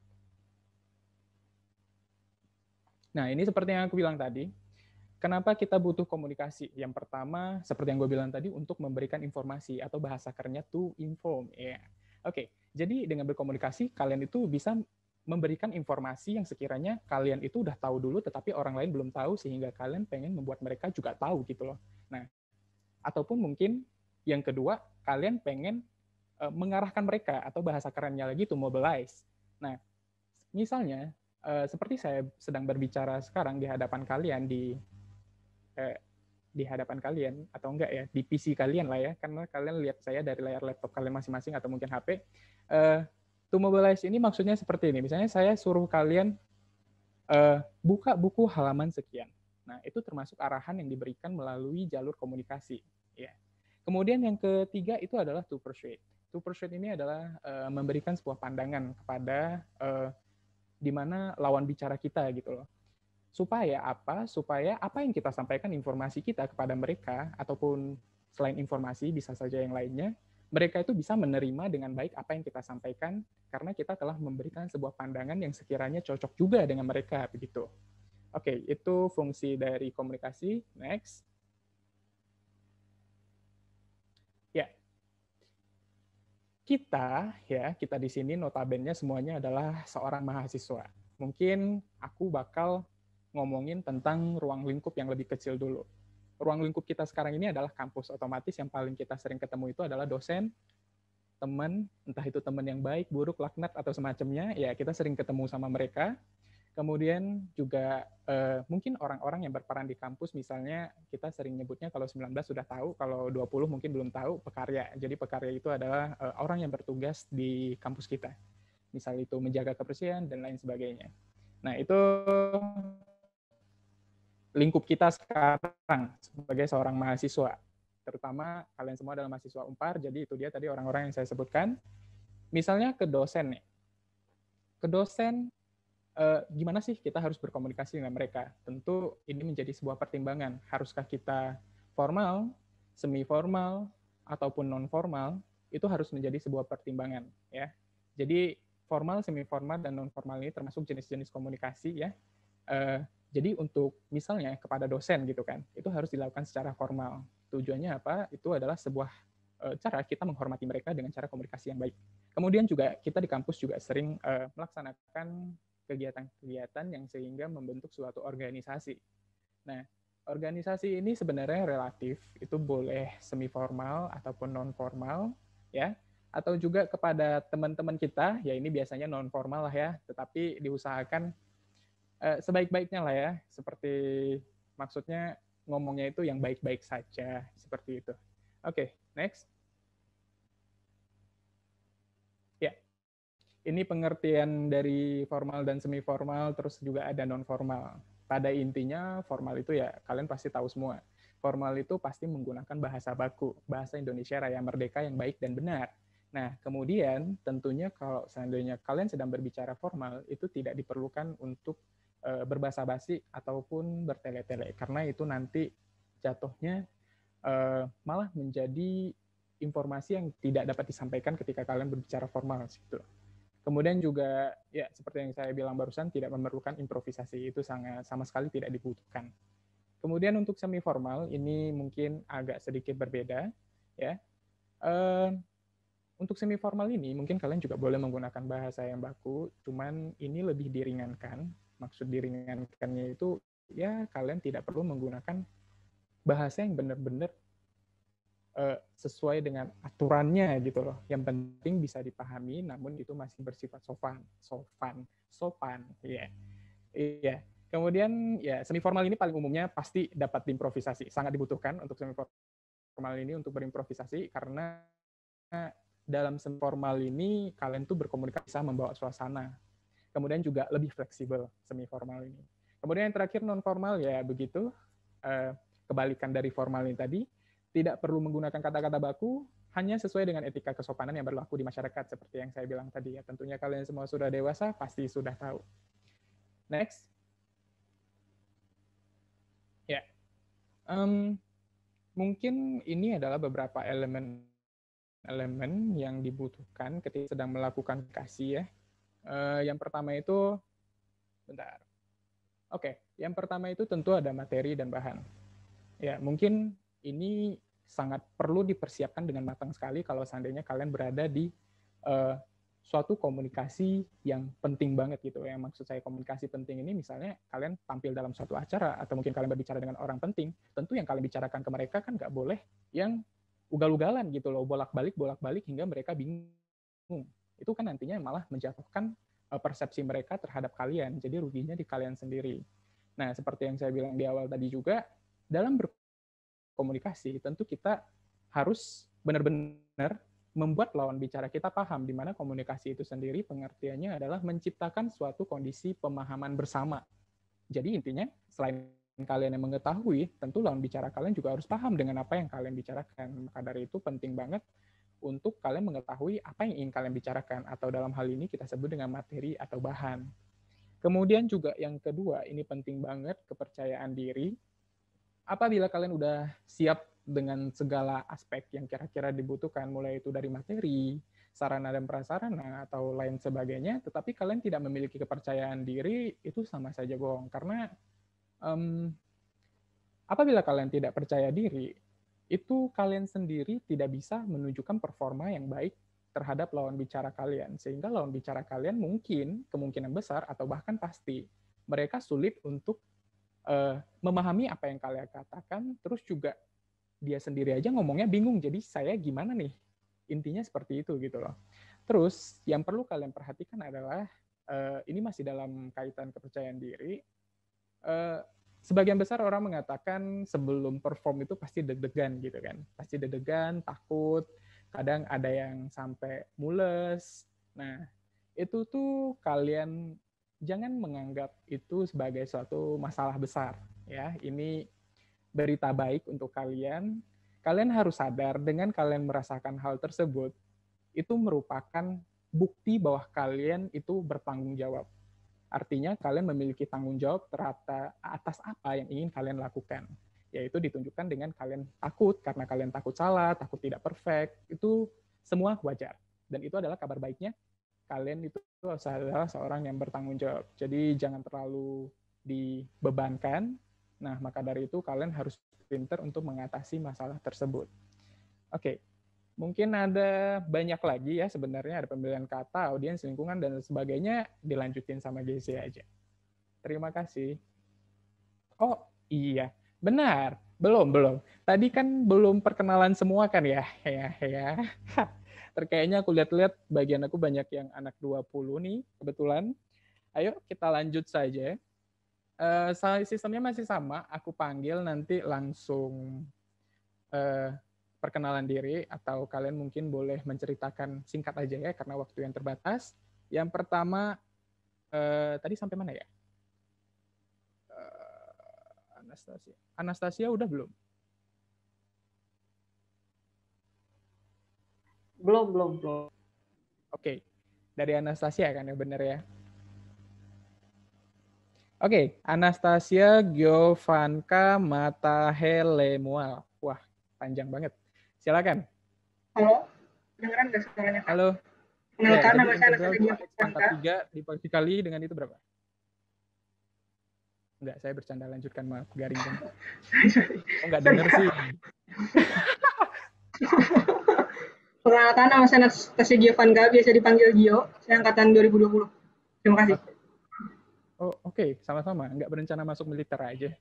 Nah, ini seperti yang aku bilang tadi, kenapa kita butuh komunikasi? Yang pertama, seperti yang gue bilang tadi, untuk memberikan informasi atau bahasa kerennya to inform. Ya, oke. Okay. Jadi dengan berkomunikasi, kalian itu bisa memberikan informasi yang sekiranya kalian itu udah tahu dulu, tetapi orang lain belum tahu, sehingga kalian pengen membuat mereka juga tahu gitu loh. Nah, ataupun mungkin yang kedua, kalian pengen uh, mengarahkan mereka, atau bahasa kerennya lagi to mobilize. Nah, misalnya, Uh, seperti saya sedang berbicara sekarang di hadapan kalian di eh, di hadapan kalian atau enggak ya di P C kalian lah ya, karena kalian lihat saya dari layar laptop kalian masing-masing atau mungkin H P. Uh, to mobilize ini maksudnya seperti ini. Misalnya saya suruh kalian uh, buka buku halaman sekian. Nah, itu termasuk arahan yang diberikan melalui jalur komunikasi. Ya. Kemudian yang ketiga itu adalah to persuade. To persuade ini adalah uh, memberikan sebuah pandangan kepada uh, di mana lawan bicara kita gitu loh. Supaya apa? Supaya apa yang kita sampaikan, informasi kita kepada mereka, ataupun selain informasi, bisa saja yang lainnya, mereka itu bisa menerima dengan baik apa yang kita sampaikan, karena kita telah memberikan sebuah pandangan yang sekiranya cocok juga dengan mereka, begitu. Oke, itu fungsi dari komunikasi. Next. Ya. Kita, ya, kita di sini notabene semuanya adalah seorang mahasiswa. mungkin aku bakal ngomongin tentang ruang lingkup yang lebih kecil dulu. Ruang lingkup kita sekarang ini adalah kampus, otomatis yang paling kita sering ketemu itu adalah dosen, teman, entah itu teman yang baik, buruk, laknat, atau semacamnya, ya kita sering ketemu sama mereka. Kemudian juga eh, mungkin orang-orang yang berperan di kampus, misalnya kita sering nyebutnya kalau sembilan belas sudah tahu, kalau dua puluh mungkin belum tahu, pekarya. Jadi pekarya itu adalah eh, orang yang bertugas di kampus kita. Misal itu menjaga kebersihan dan lain sebagainya. Nah, itu lingkup kita sekarang sebagai seorang mahasiswa. Terutama kalian semua adalah mahasiswa Unpar, jadi itu dia tadi orang-orang yang saya sebutkan. Misalnya ke dosen nih. Ke dosen, eh, gimana sih kita harus berkomunikasi dengan mereka? Tentu ini menjadi sebuah pertimbangan. Haruskah kita formal, semi formal, ataupun non formal? Itu harus menjadi sebuah pertimbangan, ya. Jadi formal, semi formal, dan non formal ini termasuk jenis-jenis komunikasi, ya. Eh, jadi untuk misalnya kepada dosen gitu kan, itu harus dilakukan secara formal. Tujuannya apa? Itu adalah sebuah eh, cara kita menghormati mereka dengan cara komunikasi yang baik. Kemudian juga kita di kampus juga sering eh, melaksanakan kegiatan-kegiatan yang sehingga membentuk suatu organisasi. Nah, organisasi ini sebenarnya relatif, itu boleh semi formal ataupun non formal, ya. Atau juga kepada teman-teman kita, ya ini biasanya non formal lah ya, tetapi diusahakan Uh, sebaik-baiknya lah ya, seperti maksudnya ngomongnya itu yang baik-baik saja, seperti itu. Oke, okay, next. Ya, ini pengertian dari formal dan semi formal, terus juga ada non formal. Pada intinya formal itu ya kalian pasti tahu semua. Formal itu pasti menggunakan bahasa baku, bahasa Indonesia Raya Merdeka yang baik dan benar. Nah, kemudian tentunya kalau seandainya kalian sedang berbicara formal, itu tidak diperlukan untuk berbahasa basi ataupun bertele-tele, karena itu nanti jatuhnya uh, malah menjadi informasi yang tidak dapat disampaikan ketika kalian berbicara formal gitu. Kemudian juga ya seperti yang saya bilang barusan, tidak memerlukan improvisasi, itu sangat sama sekali tidak dibutuhkan. Kemudian untuk semi formal ini mungkin agak sedikit berbeda ya. Uh, untuk semi formal ini mungkin kalian juga boleh menggunakan bahasa yang baku, cuman ini lebih diringankan. Maksud diringankannya itu ya kalian tidak perlu menggunakan bahasa yang benar-benar uh, sesuai dengan aturannya gitu loh. Yang penting bisa dipahami, namun itu masih bersifat sopan, sopan, sopan, iya, yeah. iya. Yeah. Kemudian ya semi formal ini paling umumnya pasti dapat diimprovisasi, sangat dibutuhkan untuk semi formal ini untuk berimprovisasi karena dalam semi formal ini kalian tuh berkomunikasi bisa membawa suasana. Kemudian juga lebih fleksibel semi formal ini. Kemudian yang terakhir non formal ya begitu, eh, kebalikan dari formal ini tadi, tidak perlu menggunakan kata-kata baku, hanya sesuai dengan etika kesopanan yang berlaku di masyarakat seperti yang saya bilang tadi ya. Tentunya kalian semua sudah dewasa, pasti sudah tahu. Next. Ya, um, mungkin ini adalah beberapa elemen elemen yang dibutuhkan ketika sedang melakukan komunikasi ya. Uh, yang pertama itu, bentar. Oke, okay. Yang pertama itu tentu ada materi dan bahan. Ya, mungkin ini sangat perlu dipersiapkan dengan matang sekali kalau seandainya kalian berada di uh, suatu komunikasi yang penting banget gitu. Yang maksud saya komunikasi penting ini misalnya kalian tampil dalam suatu acara atau mungkin kalian berbicara dengan orang penting, tentu yang kalian bicarakan ke mereka kan nggak boleh yang ugal-ugalan gitu loh, bolak-balik, bolak-balik hingga mereka bingung. Itu kan nantinya malah menjatuhkan persepsi mereka terhadap kalian. Jadi ruginya di kalian sendiri. Nah, seperti yang saya bilang di awal tadi juga, dalam berkomunikasi tentu kita harus benar-benar membuat lawan bicara kita paham, di mana komunikasi itu sendiri pengertiannya adalah menciptakan suatu kondisi pemahaman bersama. Jadi intinya, selain kalian yang mengetahui, tentu lawan bicara kalian juga harus paham dengan apa yang kalian bicarakan. Maka dari itu penting banget untuk kalian mengetahui apa yang ingin kalian bicarakan, atau dalam hal ini kita sebut dengan materi atau bahan. Kemudian juga yang kedua, ini penting banget, kepercayaan diri. Apabila kalian udah siap dengan segala aspek yang kira-kira dibutuhkan, mulai itu dari materi, sarana dan prasarana, atau lain sebagainya, tetapi kalian tidak memiliki kepercayaan diri, itu sama saja bohong. Karena um, apabila kalian tidak percaya diri, itu kalian sendiri tidak bisa menunjukkan performa yang baik terhadap lawan bicara kalian. Sehingga lawan bicara kalian mungkin, kemungkinan besar, atau bahkan pasti, mereka sulit untuk uh, memahami apa yang kalian katakan, terus juga dia sendiri aja ngomongnya bingung, jadi saya gimana nih? Intinya seperti itu gitu loh. Terus, yang perlu kalian perhatikan adalah, uh, ini masih dalam kaitan kepercayaan diri, uh, sebagian besar orang mengatakan sebelum perform itu pasti deg-degan gitu kan. Pasti deg-degan, takut, kadang ada yang sampai mules. Nah, itu tuh kalian jangan menganggap itu sebagai suatu masalah besar. Ya, ini berita baik untuk kalian. Kalian harus sadar dengan kalian merasakan hal tersebut, itu merupakan bukti bahwa kalian itu bertanggung jawab. Artinya kalian memiliki tanggung jawab terhadap atas apa yang ingin kalian lakukan. Yaitu ditunjukkan dengan kalian takut, karena kalian takut salah, takut tidak perfect, itu semua wajar. Dan itu adalah kabar baiknya, kalian itu adalah seorang yang bertanggung jawab. Jadi jangan terlalu dibebankan, nah maka dari itu kalian harus pintar untuk mengatasi masalah tersebut. Oke, mungkin ada banyak lagi ya sebenarnya, ada pemilihan kata, audiens, lingkungan, dan sebagainya, dilanjutin sama G C aja. Terima kasih. Oh iya, benar. Belum, belum. Tadi kan belum perkenalan semua kan ya? Ya, ya. Terkayaknya aku lihat-lihat bagian aku banyak yang anak dua puluh nih, kebetulan. Ayo kita lanjut saja. Uh, sistemnya masih sama, aku panggil nanti langsung uh, perkenalan diri, atau kalian mungkin boleh menceritakan singkat aja ya, karena waktu yang terbatas. Yang pertama, uh, tadi sampai mana ya? Anastasia. Anastasia udah belum? Belum, belum, belum. Oke, dari Anastasia kan ya, bener ya? Oke, Anastasia Giovanka Matahelemual. Wah, panjang banget. Silakan. Halo, dengeran nggak suaranya? Halo. Kenalkan, ya, nama saya Anastasia Giovanka. tiga dikali dengan itu berapa? Enggak, saya bercanda, lanjutkan, maaf, garing kan. Oh, enggak denger sih. Perkenalkan, nama saya Anastasia Giovanka, biasa dipanggil Gio. Saya angkatan dua ribu dua puluh. Terima kasih. Oh, oke, okay. Sama-sama. Enggak berencana masuk militer aja.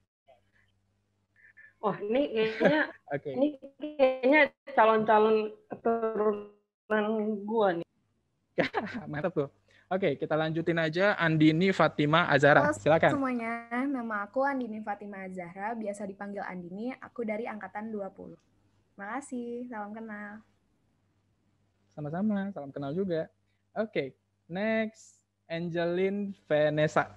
Wah, ini kayaknya okay. Ini kayaknya calon-calon keturunan gua nih. Mantap tuh. Oke, kita lanjutin aja. Andini Fatima Azhara, Halo silakan. Semuanya, nama aku Andini Fatima Azhara, biasa dipanggil Andini, aku dari angkatan dua puluh. Terima kasih, salam kenal. Sama-sama, salam kenal juga. Oke, next, Angeline Vanessa.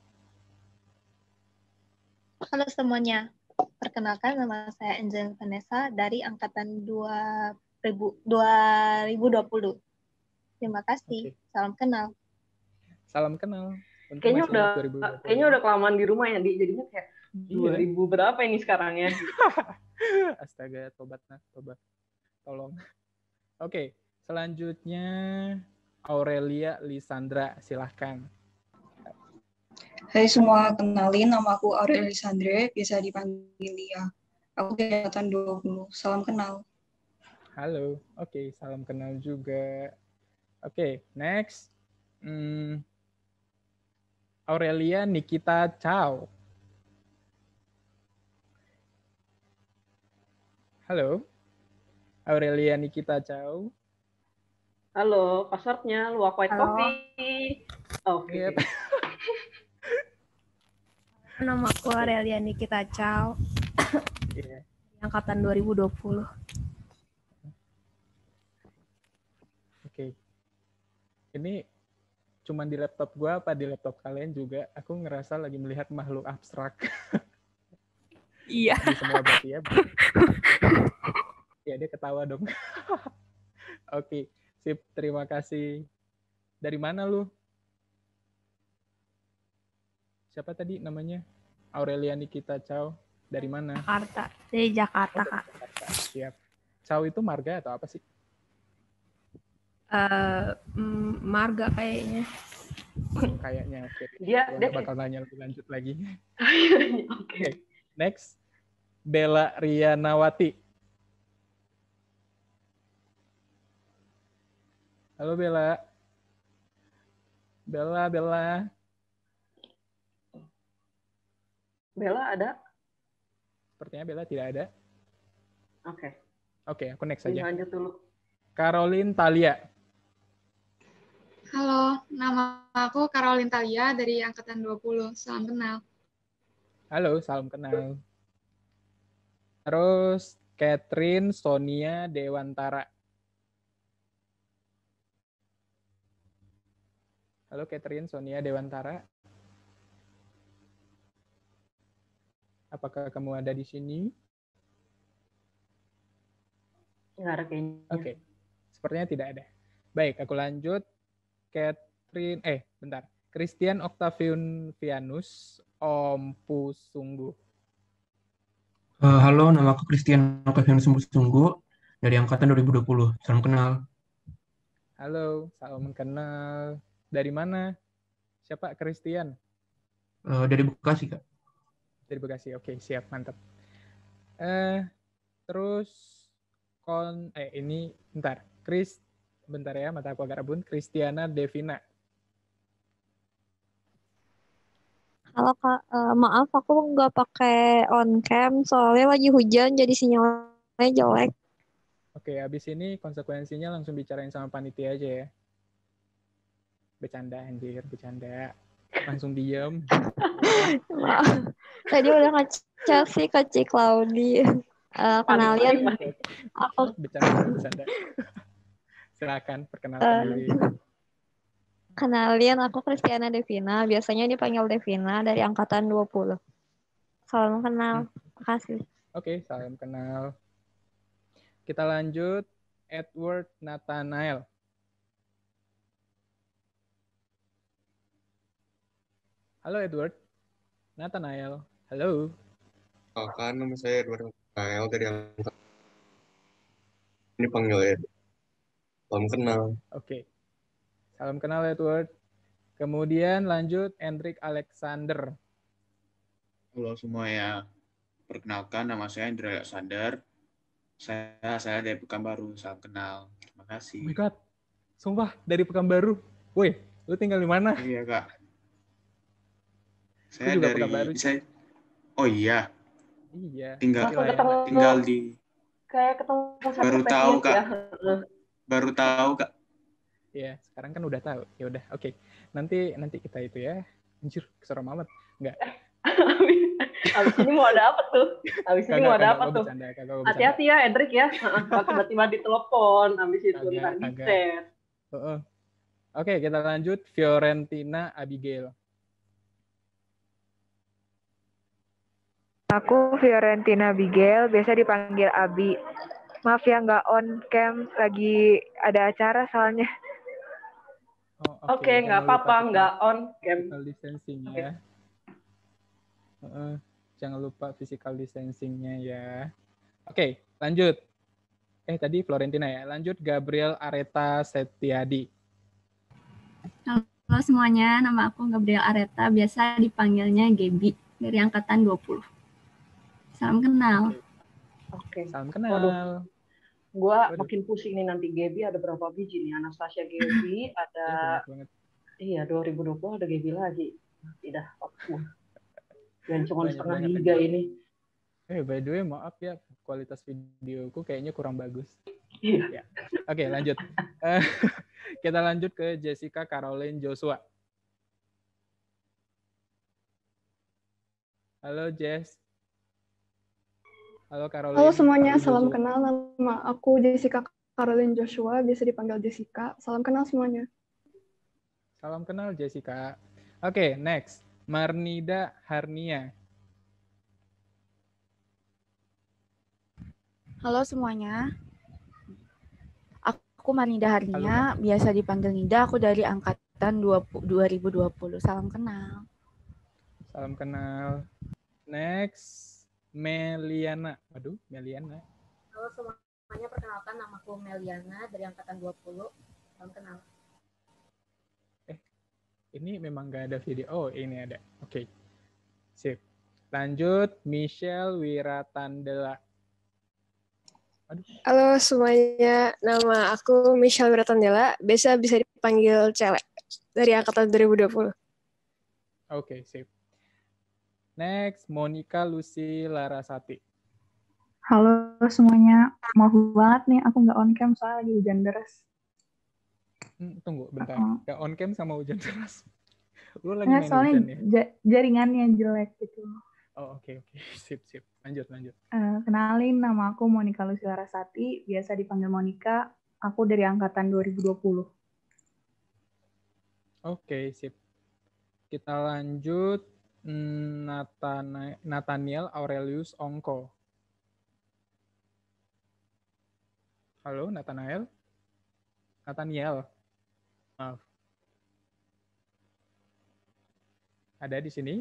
Halo semuanya, perkenalkan nama saya Angeline Vanessa dari angkatan dua ribu dua puluh. Terima kasih, okay. Salam kenal. Salam kenal. Untuk kayaknya udah dua ribu dua puluh. Kayaknya udah kelamaan di rumah ya, Di. Jadinya kayak dua ribu iya. Berapa ini sekarang ya? Astaga, tobat nah, tobat. Tolong. Oke, okay, selanjutnya Aurelia Lisandra, silahkan. Hai semua, kenalin nama aku Aurelia Lisandra, biasa dipanggil Lia. Aku dari angkatan dua puluh. Salam kenal. Halo, oke, okay, salam kenal juga. Oke, okay, next. Hmm, Aurelia Nikita Chow. Halo, Aurelia Nikita Chow. Halo, passwordnya luwak white coffee. Oke. Okay. Nama aku Aurelia Nikita Chow. Yeah. Angkatan dua ribu dua puluh. Oke. Okay. Ini cuman di laptop gue apa di laptop kalian juga, aku ngerasa lagi melihat makhluk abstrak. Iya. Di semua berarti ya. Ya, dia ketawa dong. Oke, sip. Terima kasih. Dari mana lu? Siapa tadi namanya? Aurelia Nikita Chow. Dari mana? Jakarta. Dari Jakarta, oh, Kak. Jakarta. Siap. Chow itu marga atau apa sih? Uh, marga kayaknya. Kayaknya oke. Okay. Dia, dia bakal nanya lebih lanjut lagi. Oke. Okay. Next, Bella Rianawati. Halo Bella. Bella, Bella. Bella ada? Sepertinya Bella tidak ada. Oke. Oke, aku next Ini saja. lanjut dulu. Caroline Talia. Halo, nama aku Caroline Talia dari Angkatan dua puluh. Salam kenal. Halo, salam kenal. Terus Catherine Sonia Dewantara. Halo Catherine Sonia Dewantara. Apakah kamu ada di sini? Nggak ada kayaknya. Oke, sepertinya tidak ada. Baik, aku lanjut. Catherine, eh bentar. Christian Octavian Vianus Ompu Sungguh. Uh, halo, nama aku Christian Octavian Sungguh dari Angkatan dua ribu dua puluh. Salam kenal. Halo, salam kenal. Dari mana? Siapa Christian? Uh, dari Bekasi, Kak. Dari Bekasi, oke, siap, mantap. Eh, terus, kon, eh ini, bentar. Chris, bentar ya, mata aku agak rebun. Christiana Devina. Halo Kak, Eh, maaf aku nggak pakai on cam soalnya lagi hujan jadi sinyalnya jelek. Oke, habis ini konsekuensinya langsung bicarain sama panitia aja ya. Bercanda anjir, bercanda. Langsung diem. Maaf. Tadi udah ngechat sih ke Cik Claudi. Eh, kenalin, aku Bercanda, bercanda. Silakan perkenalkan Eh, diri. kenalin aku Christiana Devina, biasanya dipanggil Devina dari Angkatan dua puluh. Salam kenal, makasih. Oke, salam kenal. Kita lanjut. Edward Nathanael. Halo Edward. Nathanael. Halo. Kan nama saya Edward Nathanael dari angkatan ini panggil Ed. Salam kenal. Oke. Salam kenal Edward. Kemudian lanjut Hendrik Alexander. Halo semuanya, perkenalkan nama saya Indra Alexander. Saya saya dari Pekanbaru, salam kenal. Terima kasih. Oh my God. Sumpah, dari Pekanbaru. Woi, lu tinggal di mana? Iya kak. Aku Saya juga dari Pekanbaru. saya. Oh iya. Iya. Tinggal Langsung ketemu. tinggal di. Kayak ketemu satu Baru tahu spesies kak. ya. Baru tahu kak. Iya, sekarang kan udah tahu. Ya udah, oke. Nanti nanti kita itu ya. Anjir, keserem amat. Enggak. Abis ini mau ada apa tuh? Abis ini Kagak, mau ada kagak, apa gua tuh? bercanda, kagak, gua bercanda. Hati-hati ya, Hendrik ya. Kalau tiba-tiba ditelepon, abis itu Kagak, ntar di kagak. chat. Heeh. Oke, kita lanjut. Fiorentina Abigail. Aku Fiorentina Abigail, biasa dipanggil Abi. Maaf ya nggak on cam, lagi ada acara soalnya. Oh, Oke, nggak jangan lupa apa-apa, tetap nggak on cam. physical distancing ya. Heeh, jangan lupa physical distancing-nya ya. Oke, lanjut. Eh, tadi Florentina ya. Lanjut Gabriel Areta Setiadi. Halo semuanya, nama aku Gabriel Areta, biasa dipanggilnya Gaby dari Angkatan dua puluh. Salam kenal. Oke. Salam Waduh, kenal. gua Waduh. makin pusing nih nanti. Gaby ada berapa biji nih? Anastasia Gaby, ada... Banyak banget. Iya, dua ribu dua puluh ada Gaby lagi. Tidak, aku. Dan cuma Banyak setengah banget liga lagi. ini. Eh, by the way, maaf ya, kualitas videoku kayaknya kurang bagus. Iya. Ya. Oke, lanjut. Eh, kita lanjut ke Jessica Caroline Joshua. Halo, Jess. Halo, Caroline. Halo semuanya, Halo, salam Joshua. kenal. Nama aku Jessica Caroline Joshua, biasa dipanggil Jessica. Salam kenal semuanya. Salam kenal, Jessica. Oke, next. Marnida Harnia. Halo semuanya. Aku Manida Harnia, biasa dipanggil Nida. Aku dari angkatan dua ribu dua puluh. Salam kenal. Salam kenal. Next. Meliana. Waduh, Meliana. Halo semuanya, perkenalkan nama aku Meliana dari angkatan dua puluh. Salam kenal. Ini memang nggak ada video. Oh, ini ada. Oke. Sip. Lanjut, Michelle Wiratandela. Halo semuanya, nama aku Michelle Wiratandela, biasa bisa dipanggil Cele, dari angkatan dua ribu dua puluh. Oke, sip. Next, Monica Lucy Larasati. Halo semuanya, maaf banget nih aku nggak on cam soalnya lagi hujan deras. Hmm, tunggu bentar, Uh-uh. nggak on cam sama hujan deras. Lu lagi Nggak, main soalnya hujan ya? ja- jaringannya jelek gitu. Oh oke oke, sip sip. Lanjut lanjut. Eh, kenalin, nama aku Monica Lucy Larasati, biasa dipanggil Monica. Aku dari angkatan dua ribu dua puluh. Oke, sip. Kita lanjut. Hmm, Nathana- Nathaniel Aurelius Ongko. Halo, Nathaniel? Nathaniel? Maaf. Ada di sini?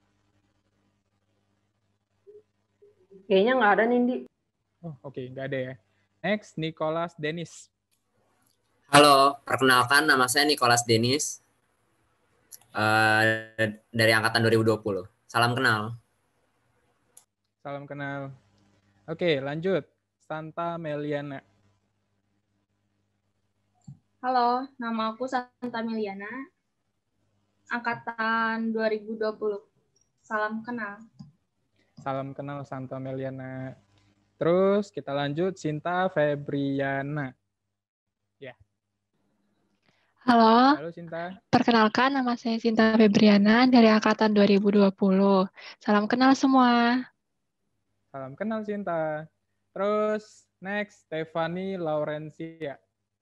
Kayaknya nggak ada nih, Ndi. Oh, oke, nggak ada ya. Next, Nicholas Dennis. Halo, perkenalkan nama saya Nicholas Dennis uh, dari angkatan dua ribu dua puluh. Salam kenal. Salam kenal. Oke, lanjut. Santa Meliana. Halo, nama aku Santa Meliana, angkatan dua ribu dua puluh. Salam kenal. Salam kenal Santa Meliana. Terus kita lanjut Sinta Febriana. Ya. Halo, Halo Sinta. perkenalkan nama saya Sinta Febriana dari angkatan dua ribu dua puluh. Salam kenal semua. Salam kenal Sinta. Terus next Stefani Laurencia.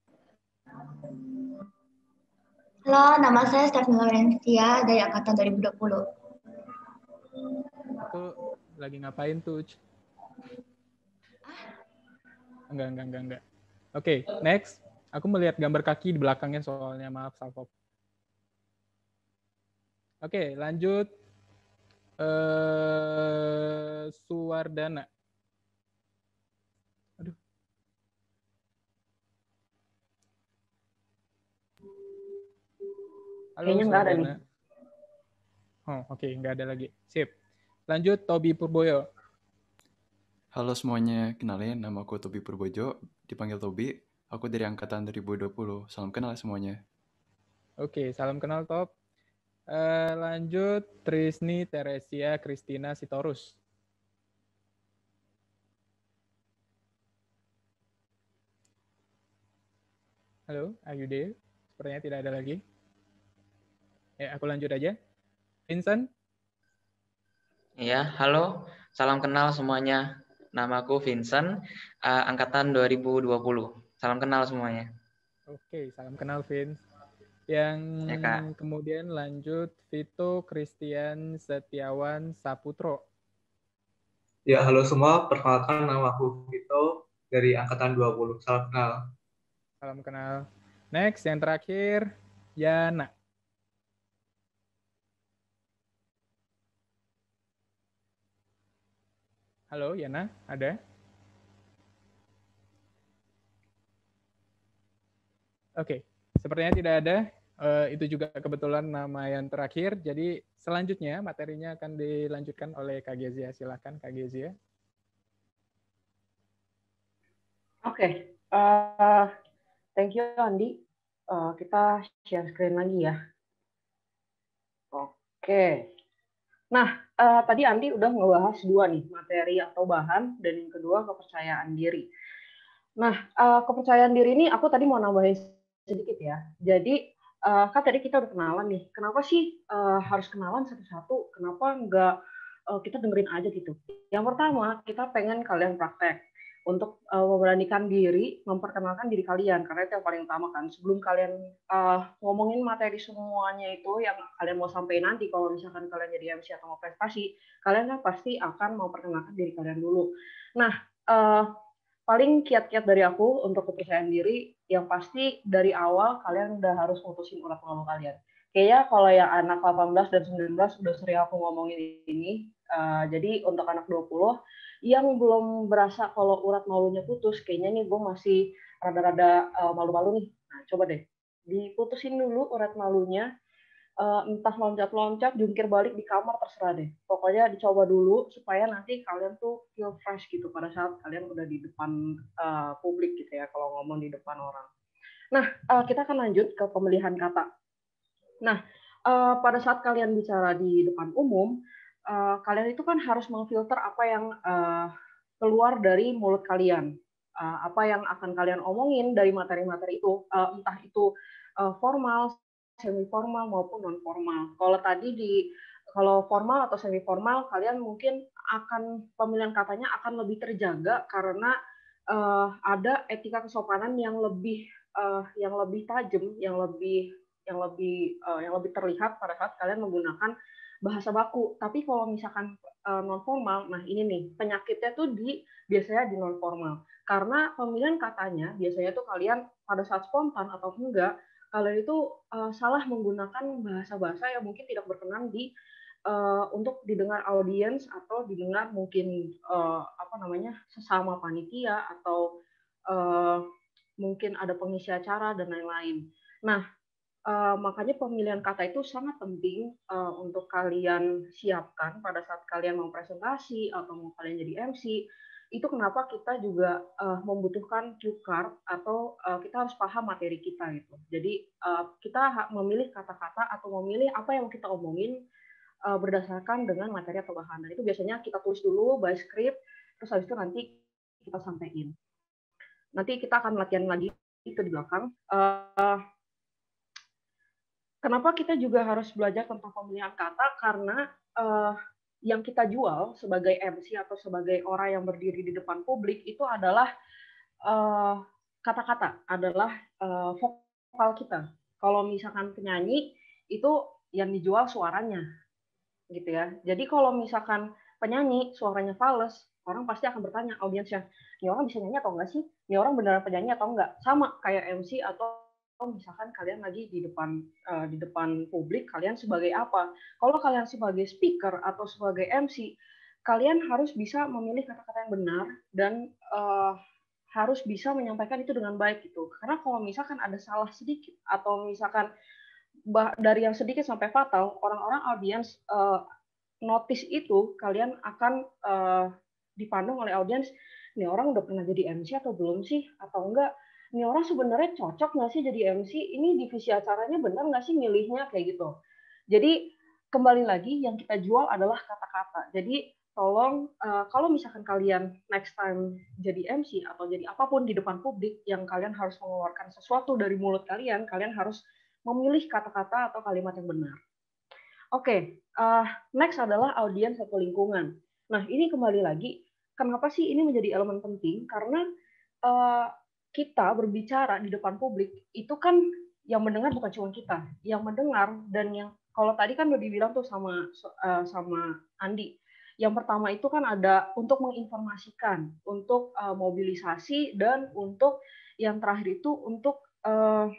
Halo, nama saya Stephanie Laurencia dari angkatan dua ribu dua puluh. Itu lagi ngapain tuh? Enggak, enggak, enggak, enggak. Oke, next. Aku melihat gambar kaki di belakangnya soalnya, maaf Salvo. Oke, lanjut. Eh, Suwardana. Aduh. Halo, Kayaknya nggak ada nih. Suwardana. Oh, oke, nggak ada lagi. Sip. Lanjut, Tobi Purboyo. Halo semuanya, kenalin nama aku Tobi Purbojo, dipanggil Tobi. Aku dari angkatan dua ribu dua puluh. Salam kenal semuanya. Oke, salam kenal Top. Eh, lanjut, Trisni Teresia Kristina Sitorus. Halo, are you there? Sepertinya tidak ada lagi. Ya, aku lanjut aja. Vincent? Ya, halo. Salam kenal semuanya. Namaku Vincent, uh, angkatan dua ribu dua puluh. Salam kenal semuanya. Oke, salam kenal Vince. Yang Ya, Kak. kemudian lanjut Vito Christian Setiawan Saputro. Ya, halo semua. Perkenalkan nama aku Vito dari angkatan dua puluh. Salam kenal. Salam kenal. Next, yang terakhir, Yana. Halo, Yana, ada? Oke, sepertinya tidak ada. Uh, itu juga kebetulan nama yang terakhir. Jadi selanjutnya materinya akan dilanjutkan oleh Kak Gezia. Silakan Kak Gezia. Oke, okay. uh, thank you Andi. Uh, kita share screen lagi ya. Oke. Okay. Nah, uh, tadi Andi udah ngebahas dua nih, materi atau bahan, dan yang kedua kepercayaan diri. Nah, uh, kepercayaan diri ini aku tadi mau nambahin sedikit ya. Jadi, uh, kan tadi kita udah kenalan nih. Kenapa sih uh, harus kenalan satu-satu? Kenapa nggak uh, kita dengerin aja gitu? Yang pertama, kita pengen kalian praktek untuk uh, memberanikan diri, memperkenalkan diri kalian. Karena itu yang paling utama kan. Sebelum kalian uh, ngomongin materi semuanya itu yang kalian mau sampaikan nanti, kalau misalkan kalian jadi M C atau mau prestasi, kalian kan pasti akan memperkenalkan diri kalian dulu. Nah, uh, paling kiat-kiat dari aku untuk kepercayaan diri, yang pasti dari awal kalian udah harus mutusin urat malu kalian. Kayaknya kalau yang anak delapan belas dan sembilan belas udah sering aku ngomongin ini, uh, jadi untuk anak dua puluh, yang belum berasa kalau urat malunya putus, kayaknya nih gue masih rada-rada uh, malu-malu nih. Nah, coba deh, diputusin dulu urat malunya, uh, entah loncat-loncat, jungkir balik di kamar, terserah deh. Pokoknya dicoba dulu supaya nanti kalian tuh feel fresh gitu pada saat kalian udah di depan uh, publik gitu ya, kalau ngomong di depan orang. Nah, uh, kita akan lanjut ke pemilihan kata. Nah, uh, pada saat kalian bicara di depan umum, uh, kalian itu kan harus memfilter apa yang uh, keluar dari mulut kalian. Uh, apa yang akan kalian omongin dari materi-materi itu, uh, entah itu uh, formal, semi formal maupun non formal. Kalau tadi di kalau formal atau semi formal, kalian mungkin akan pemilihan katanya akan lebih terjaga karena uh, ada etika kesopanan yang lebih uh, yang lebih tajam, yang lebih yang lebih uh, yang lebih terlihat pada saat kalian menggunakan bahasa baku. Tapi kalau misalkan uh, non formal, nah ini nih penyakitnya tuh di biasanya di non formal. Karena pemilihan katanya biasanya tuh kalian pada saat spontan atau enggak, kalian itu uh, salah menggunakan bahasa-bahasa yang mungkin tidak berkenan di uh, untuk didengar audiens atau didengar mungkin uh, apa namanya sesama panitia atau uh, mungkin ada pengisi acara dan lain-lain. Nah, uh, makanya pemilihan kata itu sangat penting uh, untuk kalian siapkan pada saat kalian mau presentasi atau mau kalian jadi M C. Itu kenapa kita juga uh, membutuhkan cue card atau uh, kita harus paham materi kita gitu. Jadi uh, kita memilih kata-kata atau memilih apa yang kita omongin uh, berdasarkan dengan materi atau bahan. Nah, itu biasanya kita tulis dulu by script, terus habis itu nanti kita sampaikan. Nanti kita akan latihan lagi itu di belakang. Uh, kenapa kita juga harus belajar tentang pemilihan kata? Karena uh, yang kita jual sebagai M C atau sebagai orang yang berdiri di depan publik itu adalah kata-kata, uh, adalah uh, vokal kita. Kalau misalkan penyanyi itu yang dijual suaranya, gitu ya. Jadi kalau misalkan penyanyi suaranya fals, orang pasti akan bertanya audiensnya, ini orang bisa nyanyi atau enggak sih? Ini orang beneran penyanyi atau enggak? Sama kayak M C atau misalkan kalian lagi di depan uh, di depan publik, kalian sebagai apa? Kalau kalian sebagai speaker atau sebagai M C, kalian harus bisa memilih kata-kata yang benar dan uh, harus bisa menyampaikan itu dengan baik gitu. Karena kalau misalkan ada salah sedikit atau misalkan dari yang sedikit sampai fatal, orang-orang audiens uh, notice itu, kalian akan uh, dipandang oleh audiens, ini orang udah pernah jadi M C atau belum sih? Atau enggak? Ini orang sebenarnya cocok nggak sih jadi M C? Ini divisi acaranya benar nggak sih milihnya kayak gitu. Jadi kembali lagi yang kita jual adalah kata-kata. Jadi tolong uh, kalau misalkan kalian next time jadi M C atau jadi apapun di depan publik yang kalian harus mengeluarkan sesuatu dari mulut kalian, kalian harus memilih kata-kata atau kalimat yang benar. Oke, okay, uh, next adalah audiens atau lingkungan. Nah ini kembali lagi, kenapa sih ini menjadi elemen penting? Karena uh, kita berbicara di depan publik itu kan yang mendengar bukan cuma kita, yang mendengar dan yang kalau tadi kan udah dibilang tuh sama uh, sama Andi, yang pertama itu kan ada untuk menginformasikan, untuk uh, mobilisasi dan untuk yang terakhir itu untuk uh,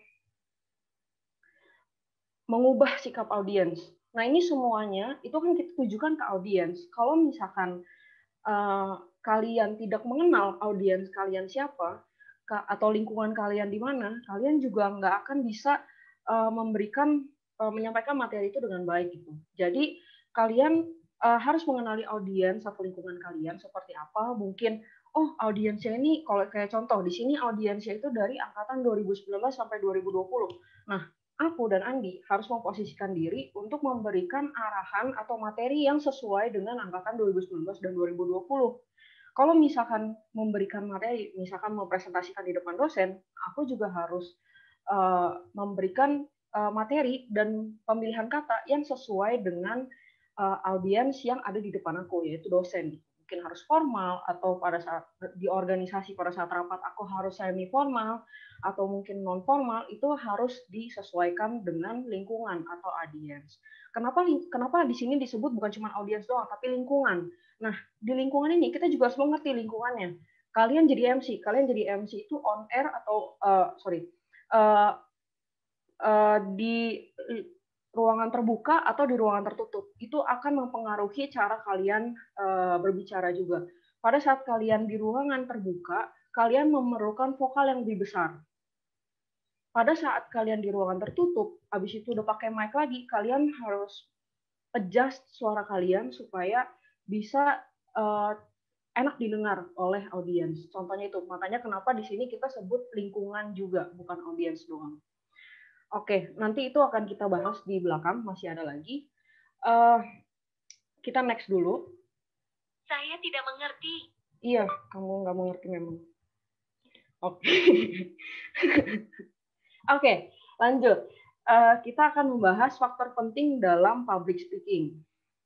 mengubah sikap audiens. Nah ini semuanya itu kan kita tujukan ke audiens. Kalau misalkan uh, kalian tidak mengenal audiens kalian siapa atau lingkungan kalian di mana, kalian juga nggak akan bisa uh, memberikan uh, menyampaikan materi itu dengan baik gitu. Jadi kalian uh, harus mengenali audiens atau lingkungan kalian seperti apa. Mungkin oh audiensnya ini kalau kayak contoh di sini audiensnya itu dari angkatan dua ribu sembilan belas sampai dua ribu dua puluh. Nah aku dan Andi harus memposisikan diri untuk memberikan arahan atau materi yang sesuai dengan angkatan dua ribu sembilan belas dan dua ribu dua puluh. Kalau misalkan memberikan materi, misalkan mempresentasikan di depan dosen, aku juga harus uh, memberikan uh, materi dan pemilihan kata yang sesuai dengan uh, audiens yang ada di depan aku, yaitu dosen. Mungkin harus formal, atau pada saat di organisasi, pada saat rapat aku harus semi formal, atau mungkin non formal, itu harus disesuaikan dengan lingkungan atau audiens. Kenapa kenapa di sini disebut bukan cuma audiens doang, tapi lingkungan. Nah, di lingkungan ini kita juga harus mengerti lingkungannya. Kalian jadi M C, kalian jadi M C itu on air atau uh, sorry uh, uh, di ruangan terbuka atau di ruangan tertutup, itu akan mempengaruhi cara kalian uh, berbicara juga. Pada saat kalian di ruangan terbuka, kalian memerlukan vokal yang lebih besar. pada saat kalian di ruangan tertutup, habis itu udah pakai mic lagi, kalian harus adjust suara kalian supaya bisa uh, enak didengar oleh audiens. Contohnya itu, makanya kenapa di sini kita sebut lingkungan juga, bukan audiens doang. Oke, nanti itu akan kita bahas di belakang, masih ada lagi. Uh, kita next dulu. Saya tidak mengerti. Iya, kamu nggak mengerti memang. Oke. Oke, lanjut. Uh, kita akan membahas faktor penting dalam public speaking.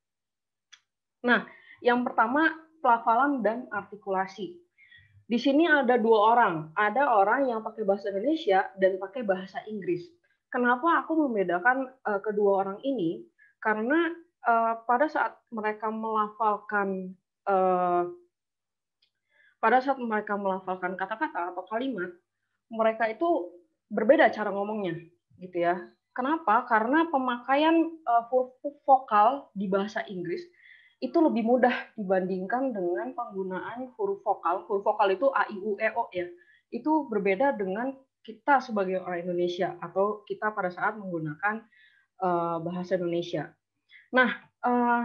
Nah, yang pertama, pelafalan dan artikulasi. Di sini ada dua orang. Ada orang yang pakai bahasa Indonesia dan pakai bahasa Inggris. Kenapa aku membedakan uh, kedua orang ini? Karena uh, pada saat mereka melafalkan uh, pada saat mereka melafalkan kata-kata atau kalimat, mereka itu berbeda cara ngomongnya, gitu ya. Kenapa? Karena pemakaian uh, huruf vokal di bahasa Inggris itu lebih mudah dibandingkan dengan penggunaan huruf vokal. Huruf vokal itu A, I, U, E, O ya. Itu berbeda dengan kita sebagai orang Indonesia atau kita pada saat menggunakan uh, bahasa Indonesia. Nah, uh,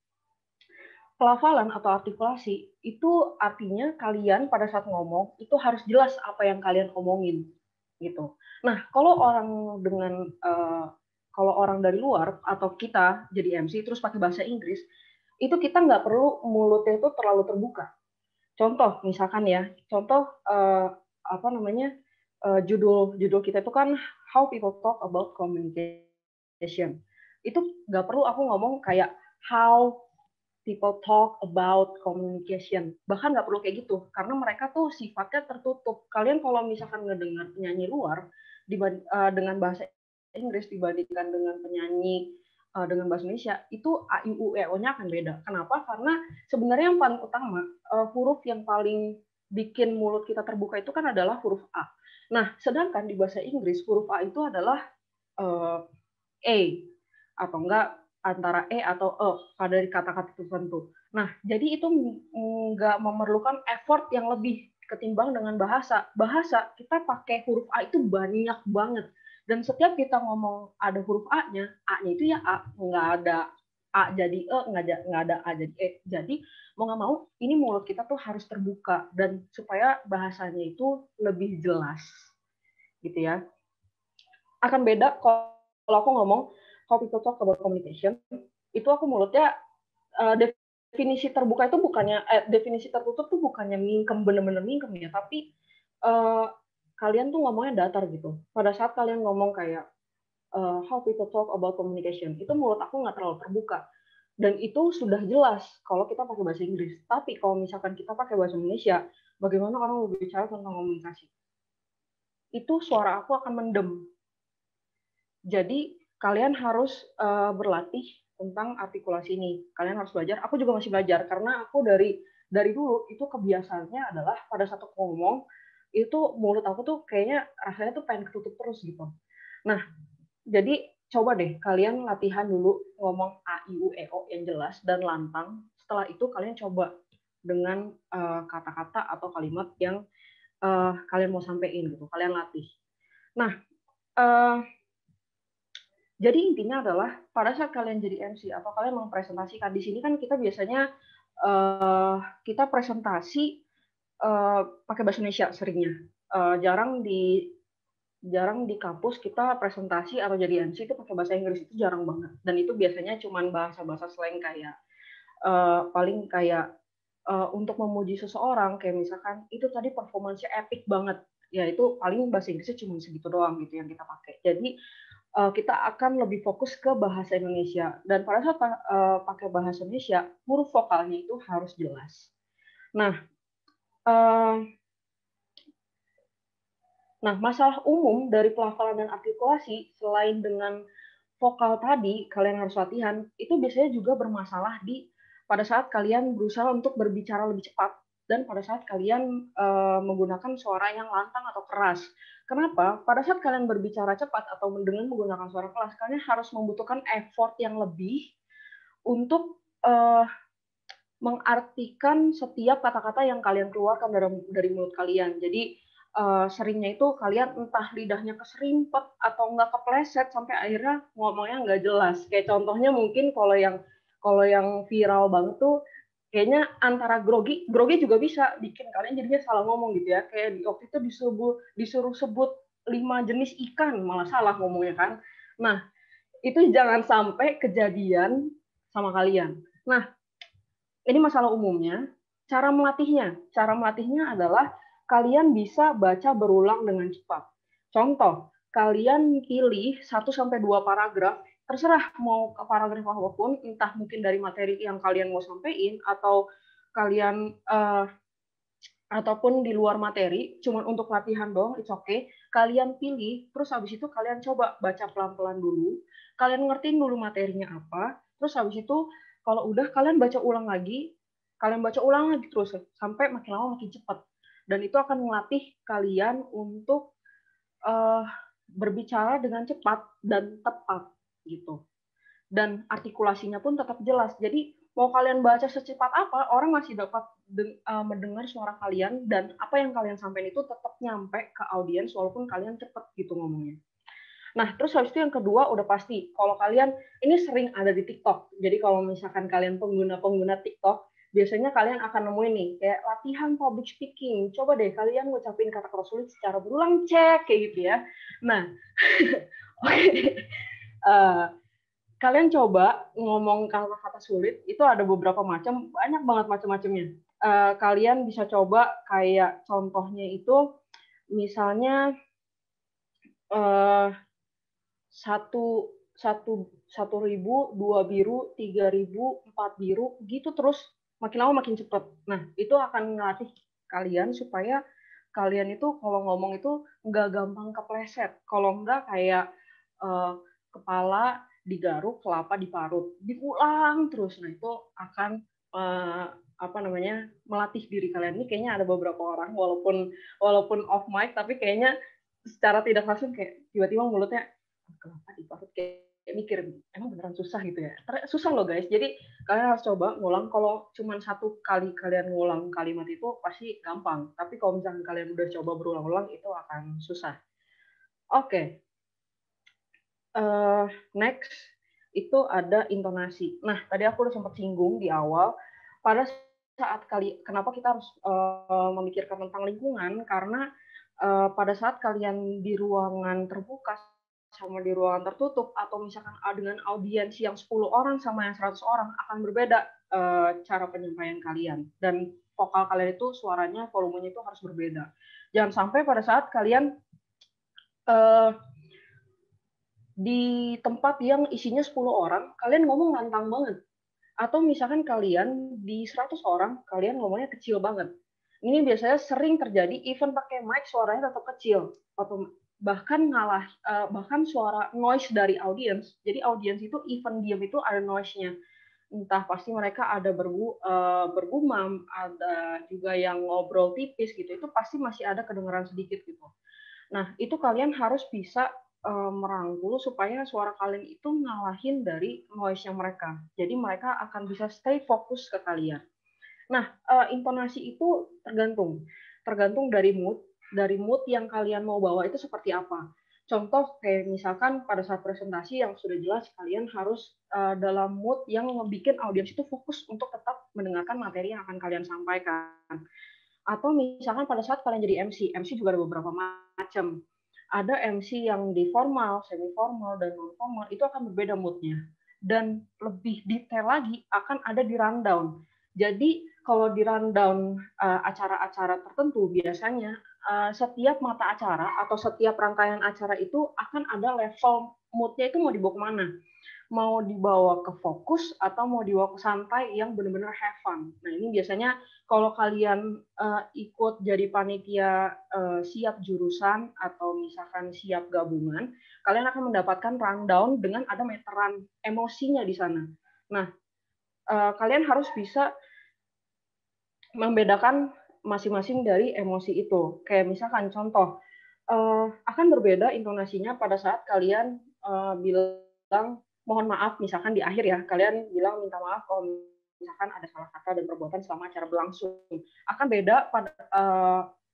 pelafalan atau artikulasi itu artinya kalian pada saat ngomong itu harus jelas apa yang kalian omongin gitu. Nah, kalau orang dengan uh, kalau orang dari luar atau kita jadi M C terus pakai bahasa Inggris, itu kita nggak perlu mulutnya itu terlalu terbuka. Contoh misalkan ya, contoh uh, apa namanya uh, judul judul kita itu kan How People Talk About Communication. Itu nggak perlu aku ngomong kayak How People Talk About Communication. Bahkan nggak perlu kayak gitu, karena mereka tuh sifatnya tertutup. Kalian kalau misalkan ngedengar penyanyi luar dengan bahasa Inggris dibandingkan dengan penyanyi dengan bahasa Indonesia, itu A, I, U, E, O-nya akan beda. Kenapa? Karena sebenarnya yang paling utama, huruf yang paling bikin mulut kita terbuka itu kan adalah huruf A. Nah, sedangkan di bahasa Inggris, huruf A itu adalah uh, A, atau enggak antara E atau E pada kata-kata tertentu. Nah, jadi itu nggak memerlukan effort yang lebih ketimbang dengan bahasa. Bahasa, kita pakai huruf A itu banyak banget. Dan setiap kita ngomong ada huruf A-nya, A-nya itu ya A, nggak ada A jadi E, nggak ada, nggak ada A jadi E. Jadi, mau nggak mau, ini mulut kita tuh harus terbuka, dan supaya bahasanya itu lebih jelas. Gitu ya. Akan beda kalau aku ngomong, How People Talk About Communication, itu aku mulutnya uh, definisi terbuka itu bukannya eh, definisi tertutup tuh bukannya mingkem bener-bener mingkem ya, tapi uh, kalian tuh ngomongnya datar gitu. Pada saat kalian ngomong kayak uh, How People Talk About Communication, itu mulut aku nggak terlalu terbuka, dan itu sudah jelas kalau kita pakai bahasa Inggris. Tapi kalau misalkan kita pakai bahasa Indonesia, bagaimana orang berbicara tentang komunikasi? Itu suara aku akan mendem. Jadi kalian harus uh, berlatih tentang artikulasi ini. Kalian harus belajar. Aku juga masih belajar karena aku dari dari dulu itu kebiasaannya adalah pada saat aku ngomong itu mulut aku tuh kayaknya rasanya tuh pengen ketutup terus gitu. Nah, jadi coba deh kalian latihan dulu ngomong A, I, U, E, O yang jelas dan lantang. Setelah itu kalian coba dengan uh, kata-kata atau kalimat yang uh, kalian mau sampein gitu. Kalian latih. Nah, uh, jadi intinya adalah pada saat kalian jadi M C atau kalian mau presentasikan, di sini kan kita biasanya uh, kita presentasi uh, pakai bahasa Indonesia seringnya. Uh, jarang di jarang di kampus kita presentasi atau jadi M C itu pakai bahasa Inggris, itu jarang banget. Dan itu biasanya cuman bahasa-bahasa slang kayak uh, paling kayak uh, untuk memuji seseorang kayak misalkan itu tadi performance-nya epic banget. Ya itu paling bahasa Inggrisnya cuma segitu doang gitu yang kita pakai. Jadi kita akan lebih fokus ke bahasa Indonesia, dan pada saat uh, pakai bahasa Indonesia huruf vokalnya itu harus jelas. Nah, uh, nah masalah umum dari pelafalan dan artikulasi selain dengan vokal tadi kalian harus latihan, itu biasanya juga bermasalah di pada saat kalian berusaha untuk berbicara lebih cepat dan pada saat kalian uh, menggunakan suara yang lantang atau keras. Kenapa? Pada saat kalian berbicara cepat atau dengan menggunakan suara keras, kalian harus membutuhkan effort yang lebih untuk uh, mengartikan setiap kata-kata yang kalian keluarkan dari, dari mulut kalian. Jadi uh, seringnya itu kalian entah lidahnya keserimpet atau nggak kepleset sampai akhirnya ngomongnya nggak jelas. Kayak contohnya mungkin kalau yang kalau yang viral banget tuh kayaknya antara grogi, grogi juga bisa bikin kalian jadinya salah ngomong gitu ya. Kayak waktu itu disuruh disuruh sebut lima jenis ikan malah salah ngomongnya kan. Nah, itu jangan sampai kejadian sama kalian. Nah, ini masalah umumnya. Cara melatihnya, cara melatihnya adalah kalian bisa baca berulang dengan cepat. Contoh, kalian pilih satu sampai dua paragraf, terserah mau ke paragraf apapun, entah mungkin dari materi yang kalian mau sampaikan atau kalian uh, ataupun di luar materi, cuman untuk latihan doang, it's okay. Kalian pilih, terus habis itu kalian coba baca pelan-pelan dulu. Kalian ngertiin dulu materinya apa, terus habis itu kalau udah kalian baca ulang lagi, kalian baca ulang lagi terus sampai makin lama makin cepat. Dan itu akan melatih kalian untuk uh, berbicara dengan cepat dan tepat gitu. Dan artikulasinya pun tetap jelas. Jadi mau kalian baca secepat apa, orang masih dapat uh, mendengar suara kalian dan apa yang kalian sampaikan itu tetap nyampe ke audiens walaupun kalian cepat gitu ngomongnya. Nah, terus habis itu yang kedua udah pasti kalau kalian ini sering ada di TikTok. Jadi kalau misalkan kalian pengguna-pengguna TikTok, biasanya kalian akan nemuin nih kayak latihan public speaking. Coba deh kalian ngucapin kata-kata sulit secara berulang, cek kayak gitu ya. Nah, oke. Okay. Uh, kalian coba ngomong kata-kata sulit, itu ada beberapa macam, banyak banget macam-macamnya. Uh, kalian bisa coba kayak contohnya itu misalnya uh, satu satu satu ribu, dua biru, tiga ribu, empat biru, gitu terus makin lama makin cepat. Nah, itu akan ngelatih kalian supaya kalian itu kalau ngomong itu nggak gampang kepleset. Kalau nggak kayak uh, kepala digaruk, kelapa diparut, diulang terus. Nah, itu akan uh, apa namanya melatih diri kalian. Ini kayaknya ada beberapa orang walaupun walaupun off mic, tapi kayaknya secara tidak langsung kayak tiba-tiba mulutnya kelapa diparut kayak kayak mikir, emang beneran susah gitu ya. Susah loh guys, jadi kalian harus coba ngulang. Kalau cuma satu kali kalian ngulang kalimat itu pasti gampang, tapi kalau misalnya kalian udah coba berulang-ulang itu akan susah. Oke, okay. uh, next itu ada intonasi. Nah, tadi aku udah sempat singgung di awal, pada saat kali, kenapa kita harus uh, memikirkan tentang lingkungan, karena uh, pada saat kalian di ruangan terbuka sama di ruangan tertutup atau misalkan dengan audiens yang sepuluh orang sama yang seratus orang akan berbeda uh, cara penyampaian kalian dan vokal kalian itu suaranya volumenya itu harus berbeda. Jangan sampai pada saat kalian uh, di tempat yang isinya sepuluh orang kalian ngomong lantang banget atau misalkan kalian di seratus orang kalian ngomongnya kecil banget. Ini biasanya sering terjadi even pakai mic suaranya tetap kecil atau bahkan ngalah uh, bahkan suara noise dari audiens. Jadi audiens itu even diam itu ada noise-nya. Entah pasti mereka ada bergu, uh, bergumam, ada juga yang ngobrol tipis gitu. Itu pasti masih ada kedengaran sedikit gitu. Nah, itu kalian harus bisa uh, merangkul supaya suara kalian itu ngalahin dari noise-nya mereka. Jadi mereka akan bisa stay fokus ke kalian. Nah, uh, intonasi itu tergantung tergantung dari mood. Dari mood yang kalian mau bawa itu seperti apa. Contoh kayak misalkan pada saat presentasi yang sudah jelas kalian harus uh, dalam mood yang membuat audiens itu fokus untuk tetap mendengarkan materi yang akan kalian sampaikan. Atau misalkan pada saat kalian jadi M C, M C juga ada beberapa macam. Ada M C yang di formal, semi formal, dan non formal, itu akan berbeda moodnya. Dan lebih detail lagi akan ada di rundown. Jadi kalau di rundown uh, acara-acara tertentu biasanya uh, setiap mata acara atau setiap rangkaian acara itu akan ada level moodnya itu mau dibawa kemana. Mau dibawa ke fokus atau mau dibawa ke santai yang benar-benar have fun. Nah ini biasanya kalau kalian uh, ikut jadi panitia uh, siap jurusan atau misalkan siap gabungan, kalian akan mendapatkan rundown dengan ada meteran emosinya di sana. Nah uh, kalian harus bisa membedakan masing-masing dari emosi itu. Kayak misalkan contoh, uh, akan berbeda intonasinya pada saat kalian uh, bilang mohon maaf, misalkan di akhir ya, kalian bilang minta maaf kalau misalkan ada salah kata dan perbuatan selama acara berlangsung. Akan beda pada uh,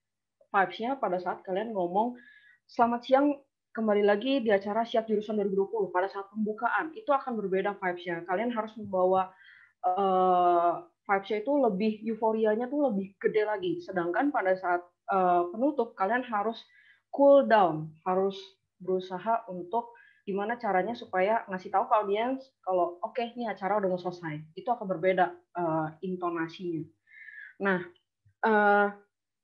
vibes-nya pada saat kalian ngomong, selamat siang, kembali lagi di acara Siap Jurusan dua ribu dua puluh. Pada saat pembukaan, itu akan berbeda vibes-nya. Kalian harus membawa uh, vibes-nya itu lebih, euforianya tuh lebih gede lagi. Sedangkan pada saat uh, penutup, kalian harus cool down, harus berusaha untuk gimana caranya supaya ngasih tahu ke audiens kalau oke okay, ini acara udah mau selesai. Itu akan berbeda uh, intonasinya. Nah, uh,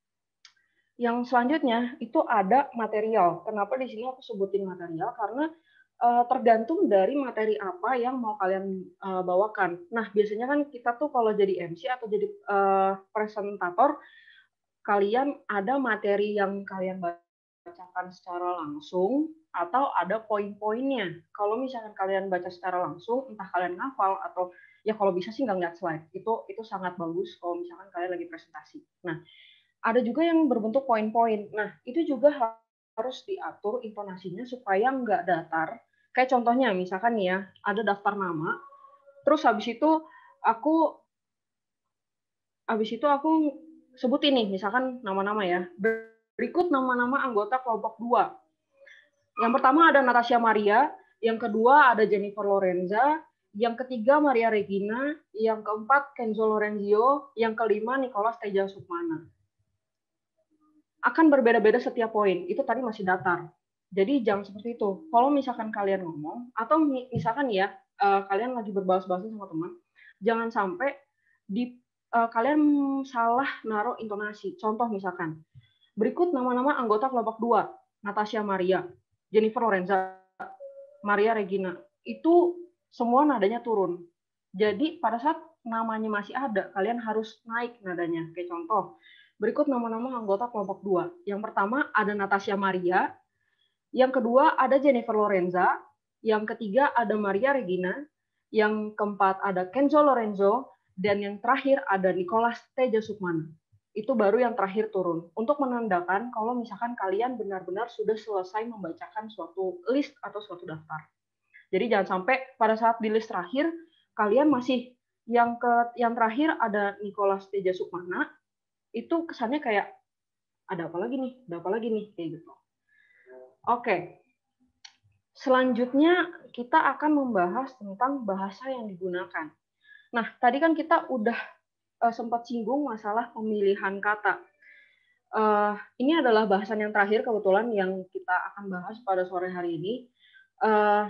yang selanjutnya itu ada material. Kenapa di sini aku sebutin material? Karena uh, tergantung dari materi apa yang mau kalian uh, bawakan. Nah, biasanya kan kita tuh kalau jadi M C atau jadi uh, presentator, kalian ada materi yang kalian bacakan secara langsung atau ada poin-poinnya. Kalau misalkan kalian baca secara langsung, entah kalian ngafal atau ya kalau bisa sih nggak ngeliat slide. Itu itu sangat bagus kalau misalkan kalian lagi presentasi. Nah, ada juga yang berbentuk poin-poin. Nah, itu juga harus diatur intonasinya supaya nggak datar. Kayak contohnya, misalkan nih ya, ada daftar nama, terus habis itu aku habis itu aku sebutin nih, misalkan nama-nama ya. Berikut nama-nama anggota kelompok dua. Yang pertama ada Natasha Maria, yang kedua ada Jennifer Lorenza, yang ketiga Maria Regina, yang keempat Kenzo Lorenzio, yang kelima Nicholas Teja Sukmana. Akan berbeda-beda setiap poin, itu tadi masih datar. Jadi jangan seperti itu. Kalau misalkan kalian ngomong, atau misalkan ya, uh, kalian lagi berbahas-bahas sama teman, jangan sampai di uh, kalian salah naruh intonasi. Contoh misalkan, berikut nama-nama anggota kelompok dua, Natasha Maria, Jennifer Lorenza, Maria Regina. Itu semua nadanya turun. Jadi pada saat namanya masih ada, kalian harus naik nadanya. Kayak contoh, berikut nama-nama anggota kelompok dua. Yang pertama ada Natasha Maria, yang kedua ada Jennifer Lorenza, yang ketiga ada Maria Regina, yang keempat ada Kenzo Lorenzo, dan yang terakhir ada Nicholas Teja Sukmana. Itu baru yang terakhir turun. Untuk menandakan kalau misalkan kalian benar-benar sudah selesai membacakan suatu list atau suatu daftar. Jadi jangan sampai pada saat di list terakhir, kalian masih yang ke yang terakhir ada Nicholas Teja Sukmana, itu kesannya kayak ada apa lagi nih, ada apa lagi nih, kayak gitu. Oke, selanjutnya kita akan membahas tentang bahasa yang digunakan. Nah, tadi kan kita udah uh, sempat singgung masalah pemilihan kata. Uh, ini adalah bahasan yang terakhir kebetulan yang kita akan bahas pada sore hari ini. Uh,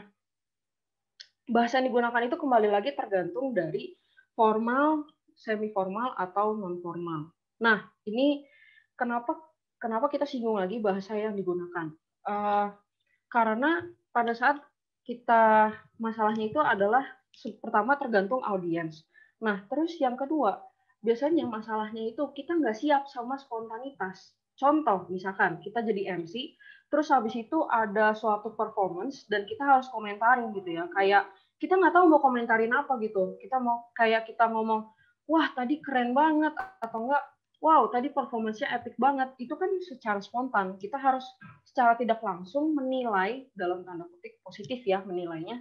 bahasa yang digunakan itu kembali lagi tergantung dari formal, semi formal atau non formal. Nah, ini kenapa kenapa kita singgung lagi bahasa yang digunakan? Uh, karena pada saat kita masalahnya itu adalah pertama tergantung audiens. Nah, terus yang kedua, biasanya masalahnya itu kita nggak siap sama spontanitas. Contoh, misalkan kita jadi M C, terus habis itu ada suatu performance dan kita harus komentarin gitu ya. Kayak kita nggak tahu mau komentarin apa gitu. Kita mau kayak kita ngomong, wah tadi keren banget, atau enggak, wow tadi performance-nya epic banget. Itu kan secara spontan. Kita harus secara tidak langsung menilai, dalam tanda kutip positif ya menilainya,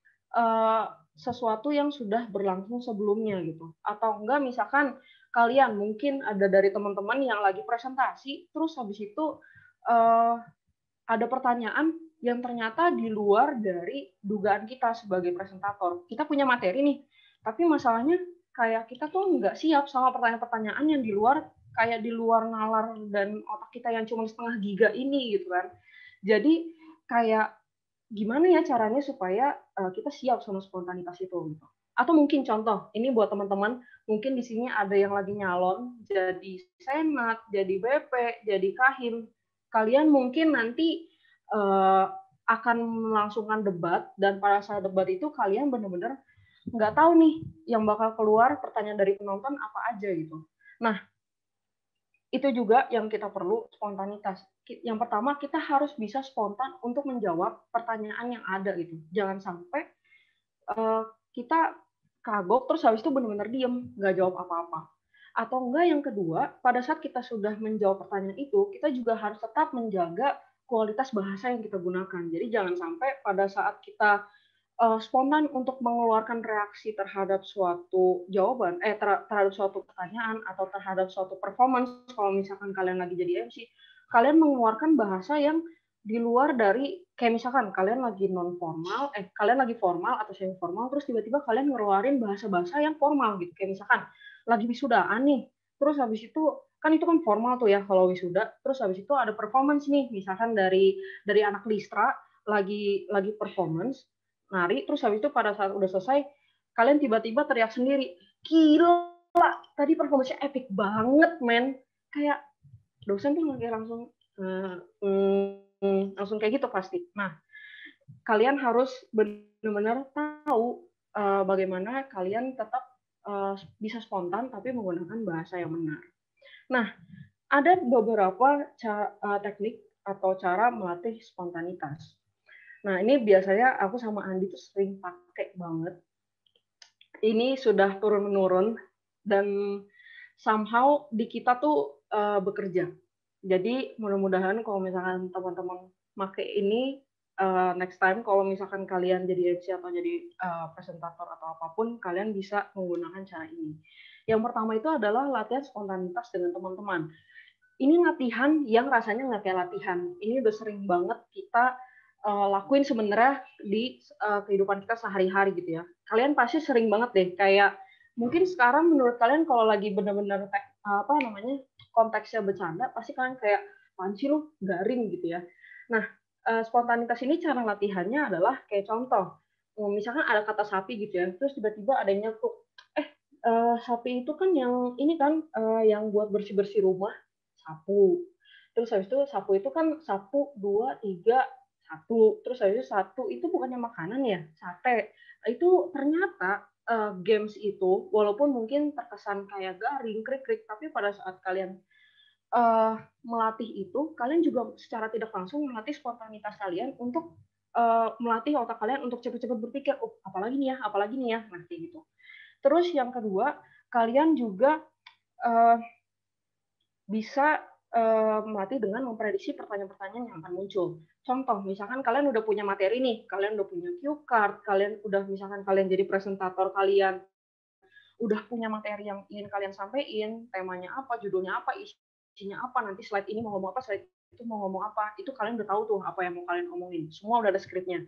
uh, sesuatu yang sudah berlangsung sebelumnya gitu. Atau enggak misalkan kalian mungkin ada dari teman-teman yang lagi presentasi, terus habis itu uh, ada pertanyaan yang ternyata di luar dari dugaan kita sebagai presentator. Kita punya materi nih, tapi masalahnya kayak kita tuh nggak siap sama pertanyaan-pertanyaan yang di luar, kayak di luar nalar dan otak kita yang cuma setengah giga ini gitu kan. Jadi kayak gimana ya caranya supaya uh, kita siap sama spontanitas itu gitu. Atau mungkin contoh, ini buat teman-teman, mungkin di sini ada yang lagi nyalon jadi senat, jadi B P, jadi kahim. Kalian mungkin nanti uh, akan melangsungkan debat, dan pada saat debat itu kalian benar-benar nggak tahu nih yang bakal keluar pertanyaan dari penonton apa aja gitu. Nah, itu juga yang kita perlu, spontanitas. Yang pertama, kita harus bisa spontan untuk menjawab pertanyaan yang ada gitu. Jangan sampai uh, kita kagok terus habis itu benar-benar diem, nggak jawab apa-apa. Atau enggak yang kedua, pada saat kita sudah menjawab pertanyaan itu, kita juga harus tetap menjaga kualitas bahasa yang kita gunakan. Jadi jangan sampai pada saat kita Uh, spontan untuk mengeluarkan reaksi terhadap suatu jawaban, eh ter terhadap suatu pertanyaan atau terhadap suatu performance, kalau misalkan kalian lagi jadi M C, kalian mengeluarkan bahasa yang di luar dari, kayak misalkan kalian lagi non formal, eh kalian lagi formal atau semi formal, terus tiba-tiba kalian ngeluarin bahasa-bahasa yang formal gitu, kayak misalkan lagi wisudaan nih, terus habis itu kan itu kan formal tuh ya kalau wisuda, terus habis itu ada performance nih, misalkan dari dari anak Listra lagi lagi performance nari, terus habis itu pada saat udah selesai kalian tiba-tiba teriak sendiri, gila tadi performance-nya epic banget men, kayak dosen tuh kayak langsung uh, um, langsung kayak gitu pasti. Nah, kalian harus benar-benar tahu uh, bagaimana kalian tetap uh, bisa spontan tapi menggunakan bahasa yang benar. Nah, ada beberapa cara, uh, teknik atau cara melatih spontanitas. Nah, ini biasanya aku sama Andi tuh sering pakai banget. Ini sudah turun-menurun dan somehow di kita tuh uh, bekerja. Jadi mudah-mudahan kalau misalkan teman-teman pakai ini, uh, next time kalau misalkan kalian jadi M C atau jadi uh, presentator atau apapun, kalian bisa menggunakan cara ini. Yang pertama itu adalah latihan spontanitas dengan teman-teman. Ini latihan yang rasanya nggak kayak latihan. Ini udah sering banget kita uh, lakuin sebenarnya di uh, kehidupan kita sehari-hari gitu ya. Kalian pasti sering banget deh, kayak mungkin sekarang menurut kalian kalau lagi benar-benar apa namanya konteksnya bercanda, pasti kalian kayak panci lu garing gitu ya. Nah, uh, spontanitas ini cara latihannya adalah kayak contoh, misalkan ada kata sapi gitu ya, terus tiba-tiba ada yang nyeletuk, eh uh, sapi itu kan yang ini kan uh, yang buat bersih-bersih rumah, sapu. Terus habis itu sapu itu kan satu, dua, tiga, satu. Terus habis itu satu itu bukannya makanan ya, sate. Itu ternyata uh, games itu walaupun mungkin terkesan kayak garing, krik-krik, tapi pada saat kalian uh, melatih itu, kalian juga secara tidak langsung melatih spontanitas kalian untuk uh, melatih otak kalian untuk cepat-cepat berpikir, oh apalagi nih ya, apalagi nih ya, nanti gitu. Terus yang kedua, kalian juga uh, bisa uh, melatih dengan memprediksi pertanyaan-pertanyaan yang akan muncul. Contoh, misalkan kalian udah punya materi nih, kalian udah punya cue card, kalian udah misalkan kalian jadi presentator, kalian udah punya materi yang ingin kalian sampaikan, temanya apa, judulnya apa, isinya apa, nanti slide ini mau ngomong apa, slide itu mau ngomong apa, itu kalian udah tahu tuh apa yang mau kalian omongin. Semua udah ada skripnya.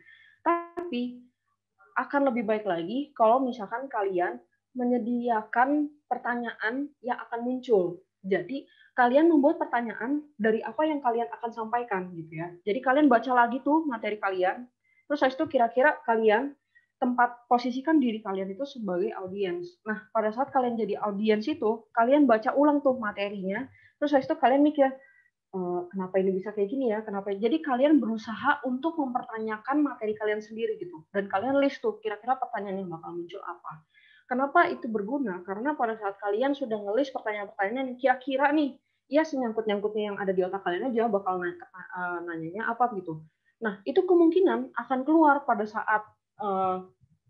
Tapi akan lebih baik lagi kalau misalkan kalian menyediakan pertanyaan yang akan muncul. Jadi kalian membuat pertanyaan dari apa yang kalian akan sampaikan gitu ya. Jadi kalian baca lagi tuh materi kalian. Terus habis itu kira-kira kalian tempat posisikan diri kalian itu sebagai audiens. Nah, pada saat kalian jadi audiens itu, kalian baca ulang tuh materinya. Terus habis itu kalian mikir, e, kenapa ini bisa kayak gini ya? Kenapa? Jadi kalian berusaha untuk mempertanyakan materi kalian sendiri gitu. Dan kalian list tuh kira-kira pertanyaan yang bakal muncul apa. Kenapa itu berguna? Karena pada saat kalian sudah ngelis pertanyaan-pertanyaan yang kira-kira nih, ya senyangkut-nyangkutnya yang ada di otak kalian aja bakal nanya, uh, nanyanya apa gitu. Nah, itu kemungkinan akan keluar pada saat uh,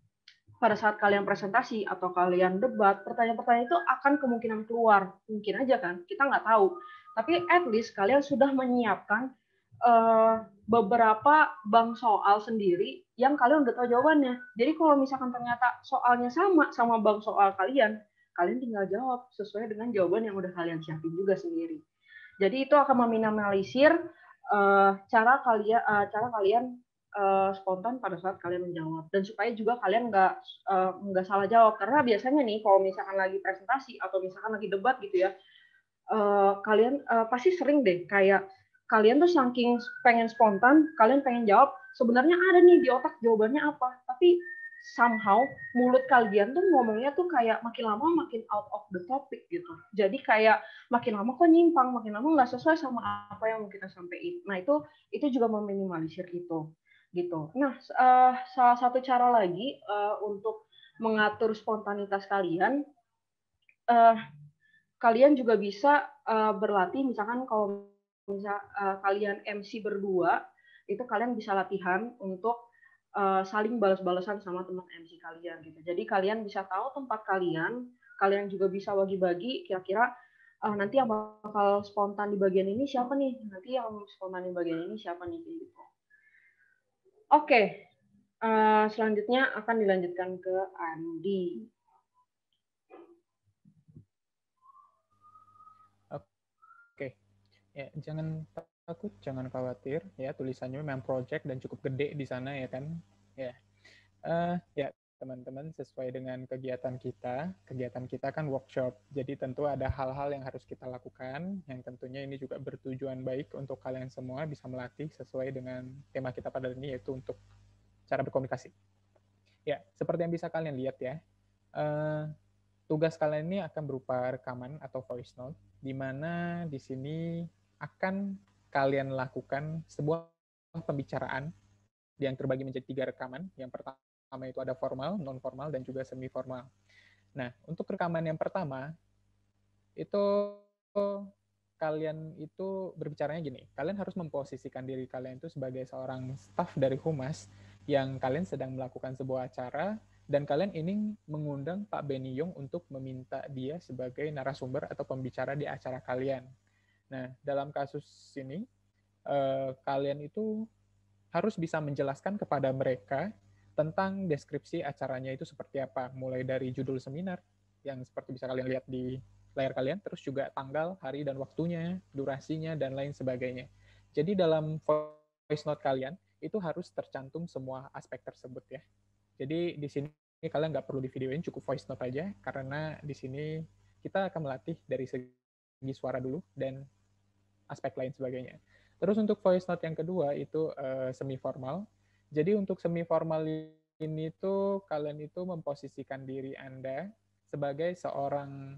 pada saat kalian presentasi atau kalian debat, pertanyaan-pertanyaan itu akan kemungkinan keluar. Mungkin aja kan, kita nggak tahu. Tapi at least kalian sudah menyiapkan uh, beberapa bank soal sendiri yang kalian udah tahu jawabannya. Jadi kalau misalkan ternyata soalnya sama sama bank soal kalian, kalian tinggal jawab sesuai dengan jawaban yang udah kalian siapin juga sendiri. Jadi itu akan meminimalisir uh, cara kalian uh, cara kalian uh, spontan pada saat kalian menjawab, dan supaya juga kalian nggak uh, nggak salah jawab, karena biasanya nih kalau misalkan lagi presentasi atau misalkan lagi debat gitu ya, uh, kalian uh, pasti sering deh kayak kalian tuh saking pengen spontan, kalian pengen jawab, sebenarnya ada nih di otak jawabannya apa, tapi somehow mulut kalian tuh ngomongnya tuh kayak makin lama makin out of the topic gitu. Jadi kayak makin lama kok nyimpang, makin lama nggak sesuai sama apa yang mau kita sampaikan. Nah itu itu juga meminimalisir itu gitu. Nah uh, salah satu cara lagi uh, untuk mengatur spontanitas kalian, uh, kalian juga bisa uh, berlatih, misalkan kalau misal uh, kalian M C berdua, itu kalian bisa latihan untuk uh, saling balas-balasan sama teman M C kalian gitu. Jadi kalian bisa tahu tempat kalian, kalian juga bisa bagi-bagi kira-kira uh, nanti yang bakal spontan di bagian ini siapa nih, nanti yang spontan di bagian ini siapa nih gitu. Oke, okay. uh, selanjutnya akan dilanjutkan ke Andi. Oke, Ya, jangan takut, jangan khawatir. Ya, tulisannya memang project dan cukup gede di sana ya kan. Ya, uh, ya teman-teman, sesuai dengan kegiatan kita, kegiatan kita kan workshop. Jadi tentu ada hal-hal yang harus kita lakukan, yang tentunya ini juga bertujuan baik untuk kalian semua bisa melatih sesuai dengan tema kita pada hari ini, yaitu untuk cara berkomunikasi. Ya, seperti yang bisa kalian lihat ya, uh, tugas kalian ini akan berupa rekaman atau voice note, di mana di sini akan kalian lakukan sebuah pembicaraan yang terbagi menjadi tiga rekaman. Yang pertama itu ada formal, non-formal, dan juga semi-formal. Nah, untuk rekaman yang pertama, itu kalian itu berbicaranya gini, kalian harus memposisikan diri kalian itu sebagai seorang staf dari Humas yang kalian sedang melakukan sebuah acara, dan kalian ingin mengundang Pak Benny Yong untuk meminta dia sebagai narasumber atau pembicara di acara kalian. Nah, dalam kasus ini, eh, kalian itu harus bisa menjelaskan kepada mereka tentang deskripsi acaranya itu seperti apa, mulai dari judul seminar, yang seperti bisa kalian lihat di layar kalian, terus juga tanggal, hari dan waktunya, durasinya, dan lain sebagainya. Jadi dalam voice note kalian, itu harus tercantum semua aspek tersebut ya. Jadi di sini kalian nggak perlu di videoin, cukup voice note aja, karena di sini kita akan melatih dari segi suara dulu dan aspek lain sebagainya. Terus untuk voice note yang kedua itu uh, semi formal. Jadi untuk semi formal ini tuh kalian itu memposisikan diri Anda sebagai seorang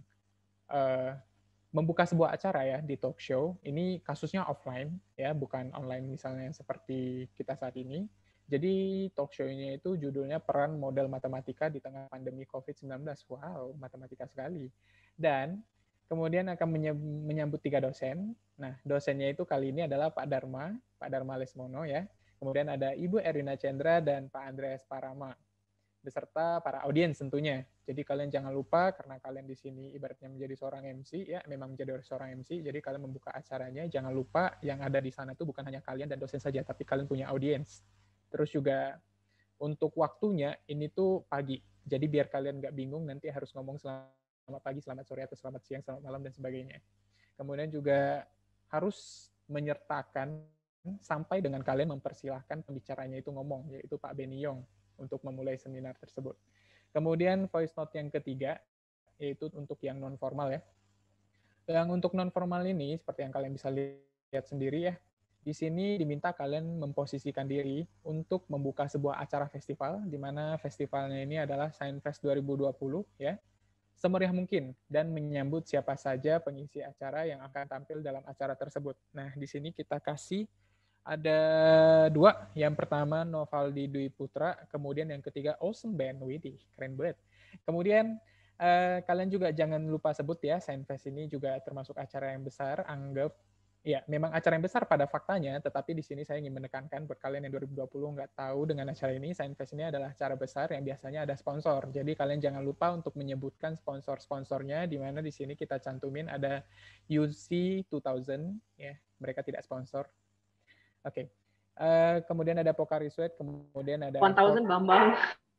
uh, membuka sebuah acara ya di talk show. Ini kasusnya offline ya, bukan online misalnya seperti kita saat ini. Jadi talk show-nya itu judulnya Peran Model Matematika di Tengah Pandemi covid sembilan belas. Wow, matematika sekali. Dan kemudian akan menyambut tiga dosen. Nah, dosennya itu kali ini adalah Pak Dharma, Pak Dharma Lesmono ya. Kemudian ada Ibu Erina Chandra dan Pak Andreas Parama, beserta para audiens tentunya. Jadi kalian jangan lupa, karena kalian di sini ibaratnya menjadi seorang M C ya, memang menjadi seorang M C. Jadi kalian membuka acaranya, jangan lupa yang ada di sana tuh bukan hanya kalian dan dosen saja, tapi kalian punya audiens. Terus juga untuk waktunya ini tuh pagi. Jadi biar kalian nggak bingung nanti harus ngomong selama selamat pagi, selamat sore, atau selamat siang, selamat malam, dan sebagainya. Kemudian juga harus menyertakan sampai dengan kalian mempersilahkan pembicaranya itu ngomong, yaitu Pak Benny Yong, untuk memulai seminar tersebut. Kemudian voice note yang ketiga, yaitu untuk yang non-formal ya. Yang untuk non-formal ini, seperti yang kalian bisa lihat sendiri ya, di sini diminta kalian memposisikan diri untuk membuka sebuah acara festival, di mana festivalnya ini adalah Science dua ribu dua puluh ya, semeriah mungkin, dan menyambut siapa saja pengisi acara yang akan tampil dalam acara tersebut. Nah, di sini kita kasih ada dua. Yang pertama Novaldi Dwi Putra, kemudian yang ketiga Awesome Band. Widih, keren banget. Kemudian eh, kalian juga jangan lupa sebut ya, Science ini juga termasuk acara yang besar, anggap ya, memang acara yang besar pada faktanya, tetapi di sini saya ingin menekankan buat kalian yang dua ribu dua puluh nggak tahu dengan acara ini, Science ini adalah acara besar yang biasanya ada sponsor. Jadi kalian jangan lupa untuk menyebutkan sponsor-sponsornya, di mana di sini kita cantumin ada U C dua ribu, ya, mereka tidak sponsor. Oke, okay. uh, kemudian ada Pocari Sweat, kemudian ada seribu Bambang.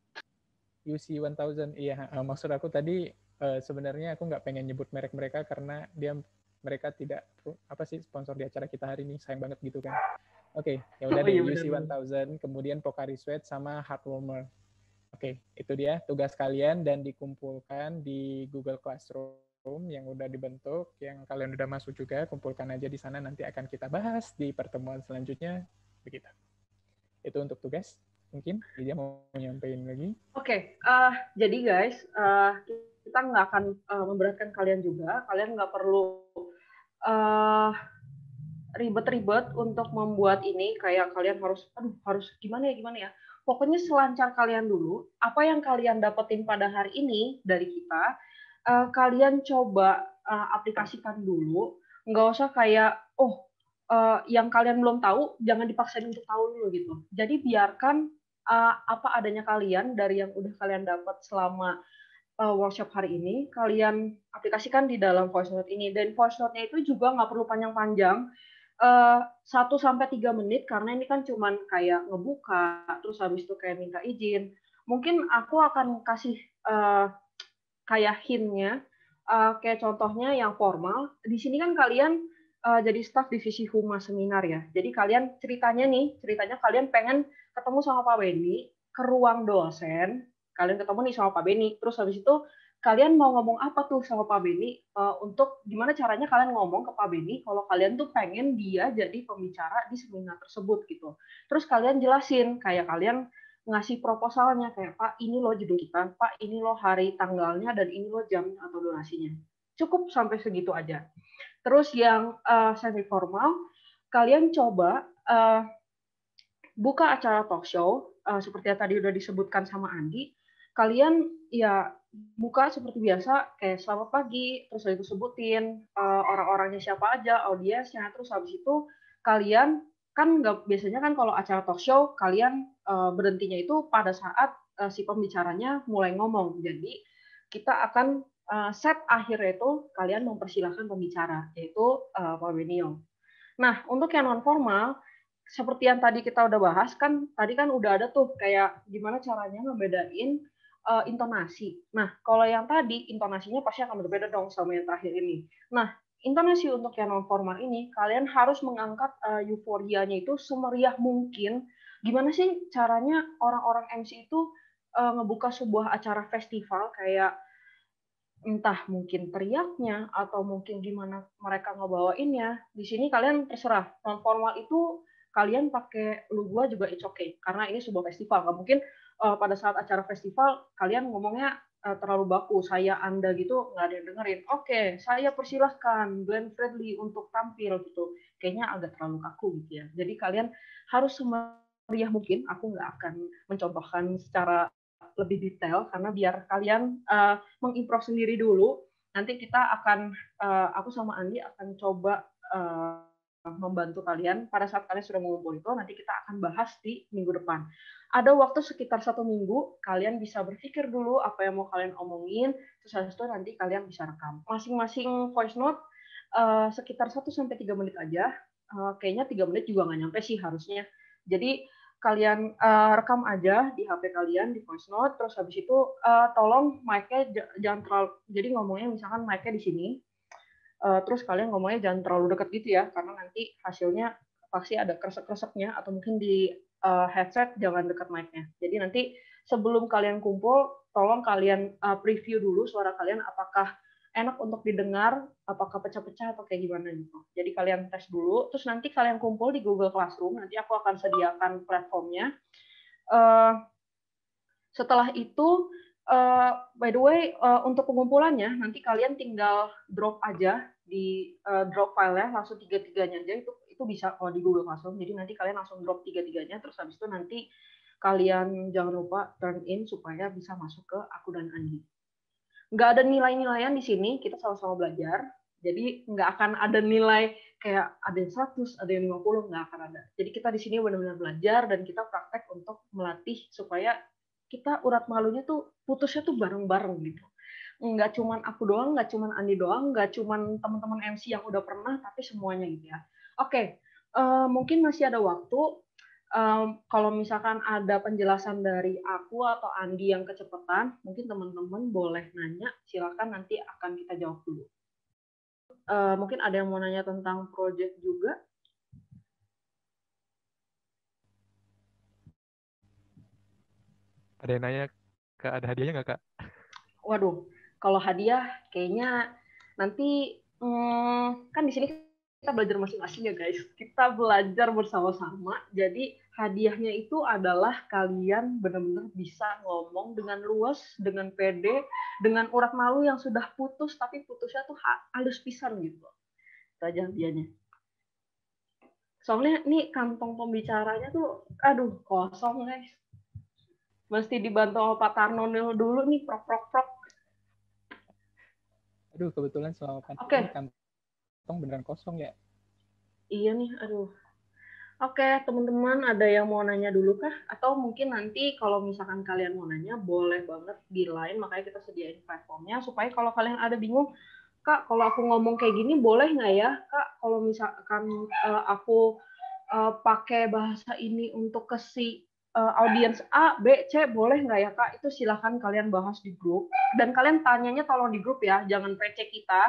U C seribu, iya. Uh, maksud aku tadi uh, sebenarnya aku nggak pengen nyebut merek mereka karena dia mereka tidak apa sih sponsor di acara kita hari ini, sayang banget gitu kan. Oke, okay, ya udah oh, deh, iya, U C seribu, kemudian Pocari Sweat sama Heartwarmer. Oke, okay, itu dia tugas kalian dan dikumpulkan di Google Classroom yang udah dibentuk, yang kalian udah masuk juga, kumpulkan aja di sana, nanti akan kita bahas di pertemuan selanjutnya, begitu. Itu untuk tugas. Mungkin dia mau nyampein lagi. Oke, okay, uh, jadi guys, uh, kita nggak akan uh, memberatkan kalian juga. Kalian nggak perlu uh, ribet-ribet untuk membuat ini, kayak kalian harus, aduh, harus gimana ya, gimana ya. Pokoknya selancar kalian dulu. Apa yang kalian dapetin pada hari ini dari kita, uh, kalian coba uh, aplikasikan dulu. Nggak usah kayak, oh, uh, yang kalian belum tahu, jangan dipaksain untuk tahu dulu gitu. Jadi biarkan uh, apa adanya kalian dari yang udah kalian dapat selama uh, workshop hari ini, kalian aplikasikan di dalam voice note ini. Dan voice note-nya itu juga nggak perlu panjang-panjang, satu sampai tiga menit, karena ini kan cuman kayak ngebuka, terus habis itu kayak minta izin. Mungkin aku akan kasih uh, kayak hint-nya, uh, kayak contohnya yang formal. Di sini kan kalian uh, jadi staf divisi Humas Seminar ya. Jadi kalian ceritanya nih, ceritanya kalian pengen ketemu sama Pak Beni ke ruang dosen, kalian ketemu nih sama Pak Beni, terus habis itu kalian mau ngomong apa tuh sama Pak Beni, uh, untuk gimana caranya kalian ngomong ke Pak Beni kalau kalian tuh pengen dia jadi pembicara di seminar tersebut gitu. Terus kalian jelasin, kayak kalian ngasih proposalnya, kayak Pak ini loh judul kita, Pak ini loh hari tanggalnya, dan ini loh jam atau durasinya. Cukup sampai segitu aja. Terus yang uh, semi formal, kalian coba uh, buka acara talk show, uh, seperti yang tadi udah disebutkan sama Andi. Kalian ya buka seperti biasa, kayak selamat pagi, terus itu sebutin uh, orang-orangnya siapa aja, audiensnya, terus habis itu kalian kan nggak, biasanya kan kalau acara talk show kalian uh, berhentinya itu pada saat uh, si pembicaranya mulai ngomong. Jadi kita akan uh, set akhirnya itu kalian mempersilahkan pembicara, yaitu uh, Pak Benio. Nah, untuk yang non formal, seperti yang tadi kita udah bahas kan, tadi kan udah ada tuh kayak gimana caranya ngebedain uh, intonasi. Nah, kalau yang tadi intonasinya pasti akan berbeda dong sama yang terakhir ini. Nah, intonasi untuk yang non formal ini kalian harus mengangkat uh, euforianya itu semeriah mungkin. Gimana sih caranya orang-orang M C itu uh, ngebuka sebuah acara festival, kayak entah mungkin teriaknya atau mungkin gimana mereka ngebawainnya. Di sini kalian terserah. Non formal itu kalian pakai lu gua juga it's okay, karena ini sebuah festival. Nggak mungkin uh, pada saat acara festival kalian ngomongnya terlalu baku, saya Anda gitu, nggak ada yang dengerin. Oke, saya persilahkan Glenn Fredly untuk tampil gitu. Kayaknya agak terlalu kaku gitu ya. Jadi kalian harus semeriah mungkin. Aku nggak akan mencontohkan secara lebih detail karena biar kalian uh, mengimprov sendiri dulu. Nanti kita akan, uh, aku sama Andi akan coba uh, membantu kalian pada saat kalian sudah mengumpul itu. Nanti kita akan bahas di minggu depan. Ada waktu sekitar satu minggu, kalian bisa berpikir dulu apa yang mau kalian omongin, terus habis itu nanti kalian bisa rekam. Masing-masing voice note uh, sekitar satu sampai tiga menit aja, uh, kayaknya tiga menit juga nggak nyampe sih harusnya. Jadi kalian uh, rekam aja di H P kalian, di voice note, terus habis itu uh, tolong mic-nya jangan terlalu, jadi ngomongnya misalkan mic-nya di sini, uh, terus kalian ngomongnya jangan terlalu dekat gitu ya, karena nanti hasilnya pasti ada kresek-kreseknya, atau mungkin di Uh, headset jangan dekat mic-nya. Jadi nanti sebelum kalian kumpul, tolong kalian uh, preview dulu suara kalian apakah enak untuk didengar, apakah pecah-pecah atau kayak gimana gitu. Jadi kalian tes dulu, terus nanti kalian kumpul di Google Classroom. Nanti aku akan sediakan platformnya. Uh, setelah itu, uh, by the way, uh, untuk pengumpulannya nanti kalian tinggal drop aja di uh, drop file-nya langsung tiga-tiganya aja, itu itu bisa kalau di Google Classroom. Jadi nanti kalian langsung drop tiga-tiganya, terus habis itu nanti kalian jangan lupa turn in supaya bisa masuk ke aku dan Andi. Nggak ada nilai-nilaian di sini, kita sama-sama belajar. Jadi nggak akan ada nilai kayak ada yang seratus, ada yang lima puluh, nggak akan ada. Jadi kita di sini benar-benar belajar dan kita praktek untuk melatih supaya kita urat malunya tuh putusnya tuh bareng-bareng gitu. Nggak cuman aku doang, nggak cuman Andi doang, nggak cuman teman-teman M C yang udah pernah, tapi semuanya gitu ya. Oke, okay. uh, mungkin masih ada waktu. Um, kalau misalkan ada penjelasan dari aku atau Andi yang kecepatan, mungkin teman-teman boleh nanya. Silakan, nanti akan kita jawab dulu. Uh, mungkin ada yang mau nanya tentang project juga. Ada yang nanya, Kak, ada hadiahnya nggak, Kak? Waduh, kalau hadiah kayaknya nanti hmm, kan di sini kita belajar masing-masing ya guys. Kita belajar bersama-sama. Jadi hadiahnya itu adalah kalian benar-benar bisa ngomong dengan luas, dengan pede, dengan urat malu yang sudah putus, tapi putusnya tuh halus pisan gitu. Itu aja hadiahnya. Soalnya nih kantong pembicaranya tuh, aduh kosong guys. Mesti dibantu sama Pak Tarnonil dulu nih, prok-prok-prok. Aduh, kebetulan selama pandemi okay. kantong beneran kosong ya. Iya nih, aduh. Oke, teman-teman ada yang mau nanya dulu kah? Atau mungkin nanti kalau misalkan kalian mau nanya, boleh banget di line, makanya kita sediain platformnya, supaya kalau kalian ada bingung, Kak, kalau aku ngomong kayak gini, boleh nggak ya? Kak, kalau misalkan uh, aku uh, pakai bahasa ini untuk ke si uh, audiens A, B, C, boleh nggak ya, Kak? Itu silahkan kalian bahas di grup. Dan kalian tanyanya tolong di grup ya, jangan P C kita.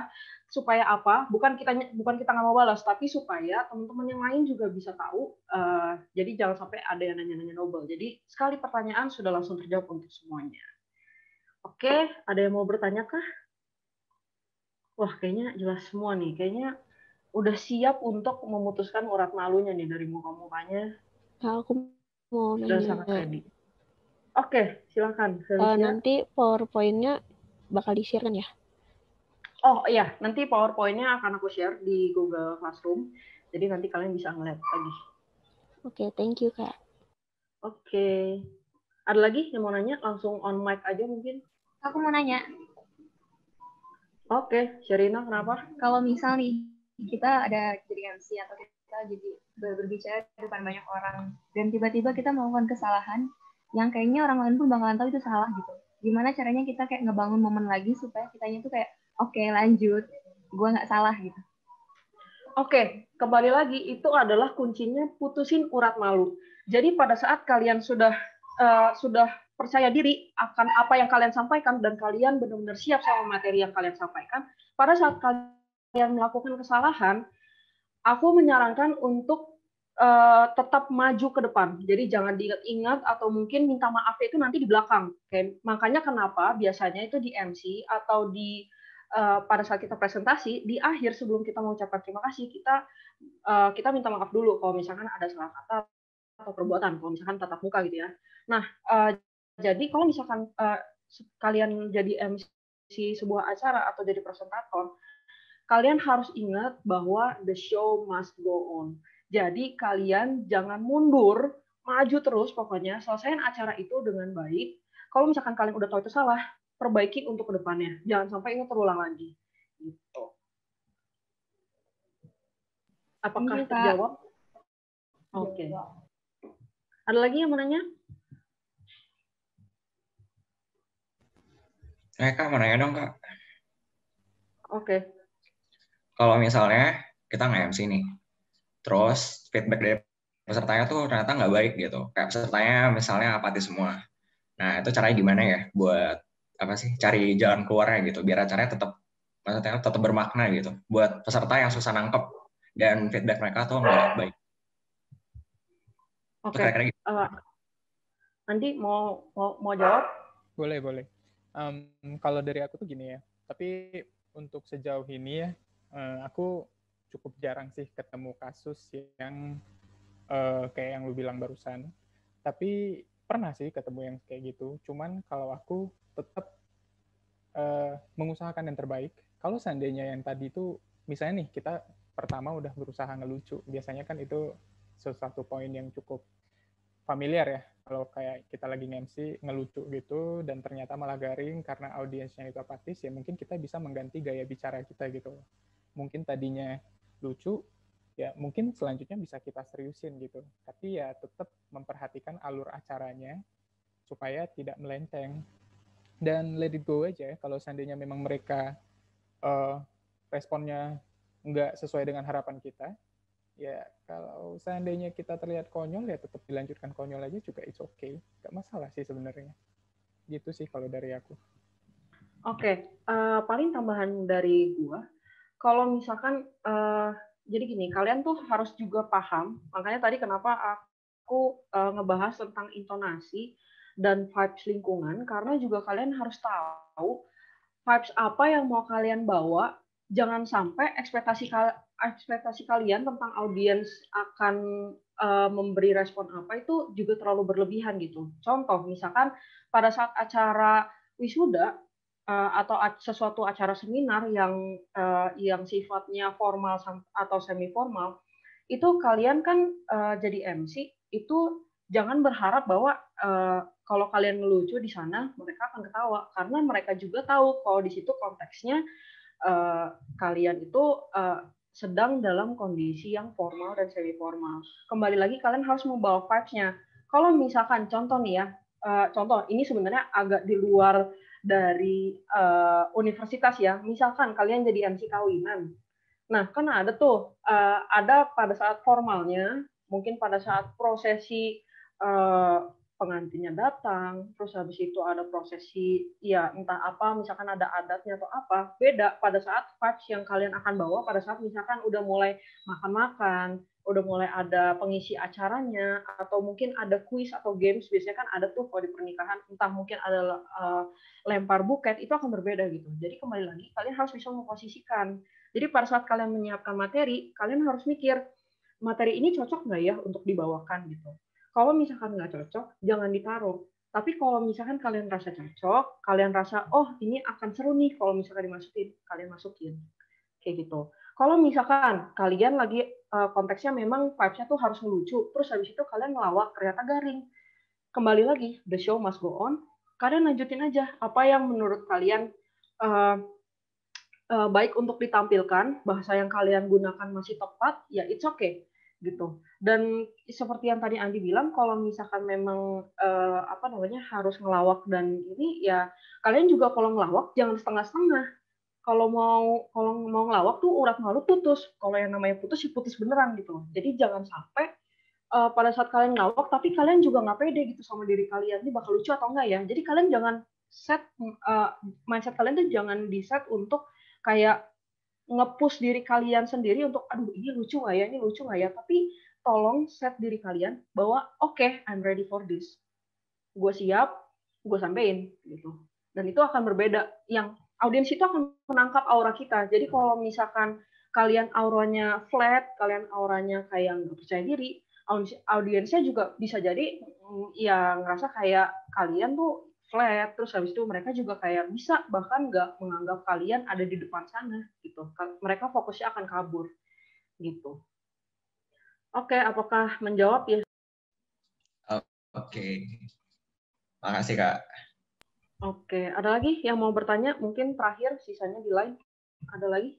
supaya apa? Bukan kita bukan kita nggak mau balas, tapi supaya teman-teman yang lain juga bisa tahu. Uh, jadi jangan sampai ada yang nanya-nanya double. Jadi sekali pertanyaan sudah langsung terjawab untuk semuanya. Oke, ada yang mau bertanya kah? Wah, kayaknya jelas semua nih. Kayaknya udah siap untuk memutuskan urat malunya nih dari muka-mukanya. Nah, aku mau Udah nanya. sangat ready. Oke, silakan. Uh, nanti PowerPoint-nya bakal di-share kan ya? Oh iya, nanti PowerPoint-nya akan aku share di Google Classroom. Jadi nanti kalian bisa ngeliat lagi. Oke, okay, thank you, Kak. Oke. Okay. Ada lagi yang mau nanya? Langsung on mic aja mungkin. Aku mau nanya. Oke, okay. Sherina kenapa? Kalau misal nih, kita ada jadi M C atau kita jadi berbicara di depan banyak orang, dan tiba-tiba kita melakukan kesalahan yang kayaknya orang lain pun bakalan tahu itu salah gitu. Gimana caranya kita kayak ngebangun momen lagi supaya kitanya tuh kayak, oke okay, lanjut, gue nggak salah gitu. Oke, okay, kembali lagi itu adalah kuncinya putusin urat malu. Jadi pada saat kalian sudah uh, sudah percaya diri akan apa yang kalian sampaikan dan kalian benar-benar siap sama materi yang kalian sampaikan, pada saat kalian melakukan kesalahan, aku menyarankan untuk uh, tetap maju ke depan. Jadi jangan diingat-ingat atau mungkin minta maaf itu nanti di belakang. Okay? Makanya kenapa biasanya itu di M C atau di Uh, pada saat kita presentasi, di akhir sebelum kita mengucapkan terima kasih, kita uh, kita minta maaf dulu kalau misalkan ada salah kata atau perbuatan, kalau misalkan tatap muka gitu ya. Nah, uh, jadi kalau misalkan uh, kalian jadi M C sebuah acara atau jadi presentator, kalian harus ingat bahwa the show must go on. Jadi kalian jangan mundur, maju terus pokoknya, selesaiin acara itu dengan baik. Kalau misalkan kalian udah tahu itu salah, perbaiki untuk kedepannya. Jangan sampai ini terulang lagi. Gitu. Apakah terjawab? Oke. Okay. Ada lagi yang mau nanya? Eh, Kak, mau nanya dong, Kak. Oke. Okay. Kalau misalnya kita nge-M C nih, terus feedback dari pesertanya tuh ternyata nggak baik gitu. Kayak pesertanya misalnya apatis semua. Nah, itu caranya gimana ya buat apa sih cari jalan keluarnya gitu biar acaranya tetap maksudnya tetap bermakna gitu buat peserta yang susah nangkep dan feedback mereka tuh nggak baik. Oke. Okay. Gitu. Uh, nanti mau mau mau jawab? Boleh boleh. Um, kalau dari aku tuh gini ya. Tapi untuk sejauh ini ya, uh, aku cukup jarang sih ketemu kasus yang uh, kayak yang lu bilang barusan. Tapi pernah sih ketemu yang kayak gitu. Cuman kalau aku tetap uh, mengusahakan yang terbaik. Kalau seandainya yang tadi itu, misalnya nih, kita pertama udah berusaha ngelucu. Biasanya kan itu sesuatu poin yang cukup familiar ya. Kalau kayak kita lagi nge-M C, ngelucu gitu, dan ternyata malah garing karena audiensnya itu apatis, ya mungkin kita bisa mengganti gaya bicara kita gitu. Mungkin tadinya lucu, ya mungkin selanjutnya bisa kita seriusin gitu. Tapi ya tetap memperhatikan alur acaranya, supaya tidak melenceng. Dan let it go aja, kalau seandainya memang mereka uh, responnya nggak sesuai dengan harapan kita, ya kalau seandainya kita terlihat konyol, ya tetap dilanjutkan konyol aja juga it's okay. Nggak masalah sih sebenarnya. Gitu sih kalau dari aku. Oke, okay. uh, paling tambahan dari gua, kalau misalkan, uh, jadi gini, kalian tuh harus juga paham, makanya tadi kenapa aku uh, ngebahas tentang intonasi, dan vibes lingkungan, karena juga kalian harus tahu vibes apa yang mau kalian bawa. Jangan sampai ekspektasi ekspektasi kalian tentang audiens akan uh, memberi respon apa itu juga terlalu berlebihan gitu. Contoh, misalkan pada saat acara wisuda uh, atau sesuatu acara seminar yang uh, yang sifatnya formal atau semi formal, itu kalian kan uh, jadi M C itu jangan berharap bahwa uh, kalau kalian ngelucu di sana mereka akan ketawa, karena mereka juga tahu kalau di situ konteksnya uh, kalian itu uh, sedang dalam kondisi yang formal dan semi formal. Kembali lagi kalian harus membawa vibes-nya. Kalau misalkan contoh nih ya, uh, contoh ini sebenarnya agak di luar dari uh, universitas ya. Misalkan kalian jadi M C kawinan. Nah, kan ada tuh uh, ada pada saat formalnya, mungkin pada saat prosesi Uh, pengantinnya datang, terus habis itu ada prosesi, ya entah apa, misalkan ada adatnya atau apa, beda pada saat vibes yang kalian akan bawa pada saat misalkan udah mulai makan-makan, udah mulai ada pengisi acaranya, atau mungkin ada kuis atau games, biasanya kan ada tuh kalau di pernikahan, entah mungkin ada uh, lempar buket, itu akan berbeda gitu. Jadi kembali lagi, kalian harus bisa memposisikan. Jadi pada saat kalian menyiapkan materi, kalian harus mikir, materi ini cocok nggak ya untuk dibawakan gitu. Kalau misalkan nggak cocok, jangan ditaruh. Tapi kalau misalkan kalian rasa cocok, kalian rasa, oh ini akan seru nih kalau misalkan dimasukin, kalian masukin. Kayak gitu. Kalau misalkan kalian lagi uh, konteksnya memang vibes-nya tuh harus ngelucu, terus habis itu kalian ngelawak, ternyata garing. Kembali lagi, the show must go on. Kalian lanjutin aja apa yang menurut kalian uh, uh, baik untuk ditampilkan, bahasa yang kalian gunakan masih tepat, ya it's okay. Gitu. Dan seperti yang tadi Andi bilang, kalau misalkan memang uh, apa namanya harus ngelawak dan ini ya kalian juga kalau ngelawak jangan setengah-setengah. Kalau mau kalau mau ngelawak tuh urat malu putus. Kalau yang namanya putus ya putus beneran gitu. Jadi jangan sampai uh, pada saat kalian ngelawak tapi kalian juga nggak pede gitu sama diri kalian, ini bakal lucu atau enggak ya. Jadi kalian jangan set uh, mindset kalian tuh jangan di set untuk kayak nge-push diri kalian sendiri untuk, aduh ini lucu nggak ya, ini lucu nggak ya, tapi tolong set diri kalian bahwa oke, okay, I'm ready for this. Gue siap, gue sampein gitu. Dan itu akan berbeda. Yang audiens itu akan menangkap aura kita. Jadi kalau misalkan kalian auranya flat, kalian auranya kayak nggak percaya diri, audiensnya juga bisa jadi ya ngerasa kayak kalian tuh flat, terus habis itu mereka juga kayak bisa bahkan nggak menganggap kalian ada di depan sana gitu. Mereka fokusnya akan kabur gitu. Oke, apakah menjawab ya? Oke, makasih Kak. Oke, ada lagi yang mau bertanya? Mungkin terakhir, sisanya di line. Ada lagi?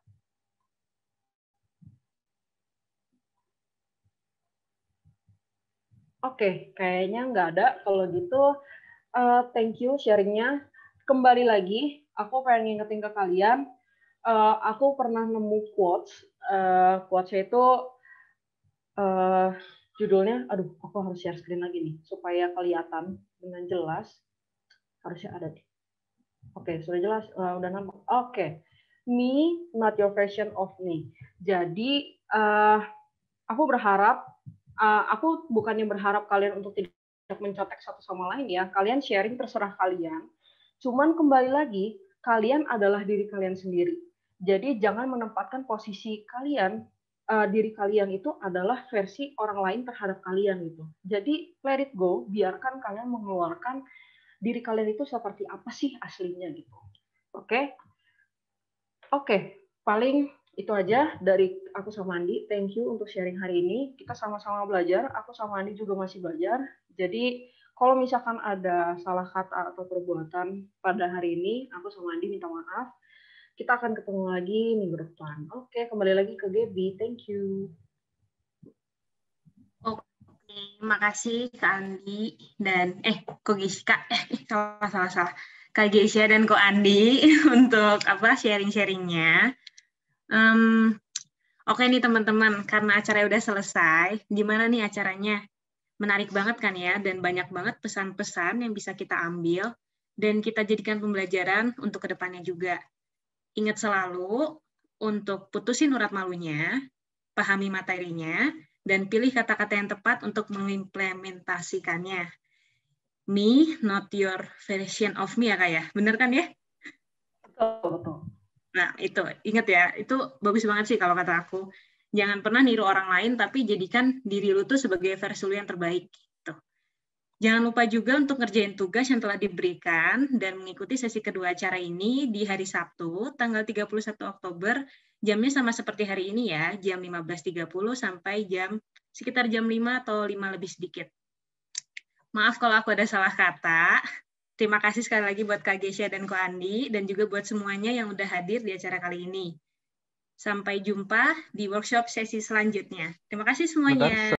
Oke, kayaknya nggak ada. Kalau gitu, Uh, thank you sharingnya. Kembali lagi, aku pengen ngingetin ke kalian, uh, aku pernah nemu quotes, uh, quotes-nya itu uh, judulnya, aduh, aku harus share screen lagi nih, supaya kelihatan dengan jelas. Harusnya ada nih. Oke, okay, sudah jelas, uh, udah nampak. Oke, okay. Me, not your version of me. Jadi, uh, aku berharap, uh, aku bukannya berharap kalian untuk tidak mencontek satu sama lain ya, kalian sharing terserah kalian. Cuman kembali lagi, kalian adalah diri kalian sendiri. Jadi jangan menempatkan posisi kalian, uh, diri kalian itu adalah versi orang lain terhadap kalian gitu. Jadi let it go, biarkan kalian mengeluarkan diri kalian itu seperti apa sih aslinya gitu. Oke? Okay? Oke, okay. Paling itu aja dari aku sama Andi. Thank you untuk sharing hari ini. Kita sama-sama belajar. Aku sama Andi juga masih belajar. Jadi kalau misalkan ada salah kata atau perbuatan pada hari ini, aku sama Andi minta maaf. Kita akan ketemu lagi minggu depan. Oke, kembali lagi ke Gaby. Thank you. Oke, makasih Kak Andi dan eh Ko Geisha. Eh salah salah salah. Kak Geisha dan Ko Andi untuk apa sharing-sharingnya. Um, Oke nih teman-teman, karena acara udah selesai, gimana nih acaranya? Menarik banget kan ya, dan banyak banget pesan-pesan yang bisa kita ambil, dan kita jadikan pembelajaran untuk kedepannya juga. Ingat selalu, untuk putusin urat malunya, pahami materinya, dan pilih kata-kata yang tepat untuk mengimplementasikannya. Me, not your version of me ya Kak ya? Bener kan ya? Betul, betul. Nah, itu. Ingat ya, itu bagus banget sih kalau kata aku. Jangan pernah niru orang lain, tapi jadikan diri lu tuh sebagai versi lu yang terbaik. Gitu. Jangan lupa juga untuk ngerjain tugas yang telah diberikan dan mengikuti sesi kedua acara ini di hari Sabtu, tanggal tiga puluh satu Oktober. Jamnya sama seperti hari ini ya, jam lima belas tiga puluh sampai jam sekitar jam lima atau lima lebih sedikit. Maaf kalau aku ada salah kata. Terima kasih sekali lagi buat Kak Geisha dan Ko Andi, dan juga buat semuanya yang udah hadir di acara kali ini. Sampai jumpa di workshop sesi selanjutnya. Terima kasih semuanya.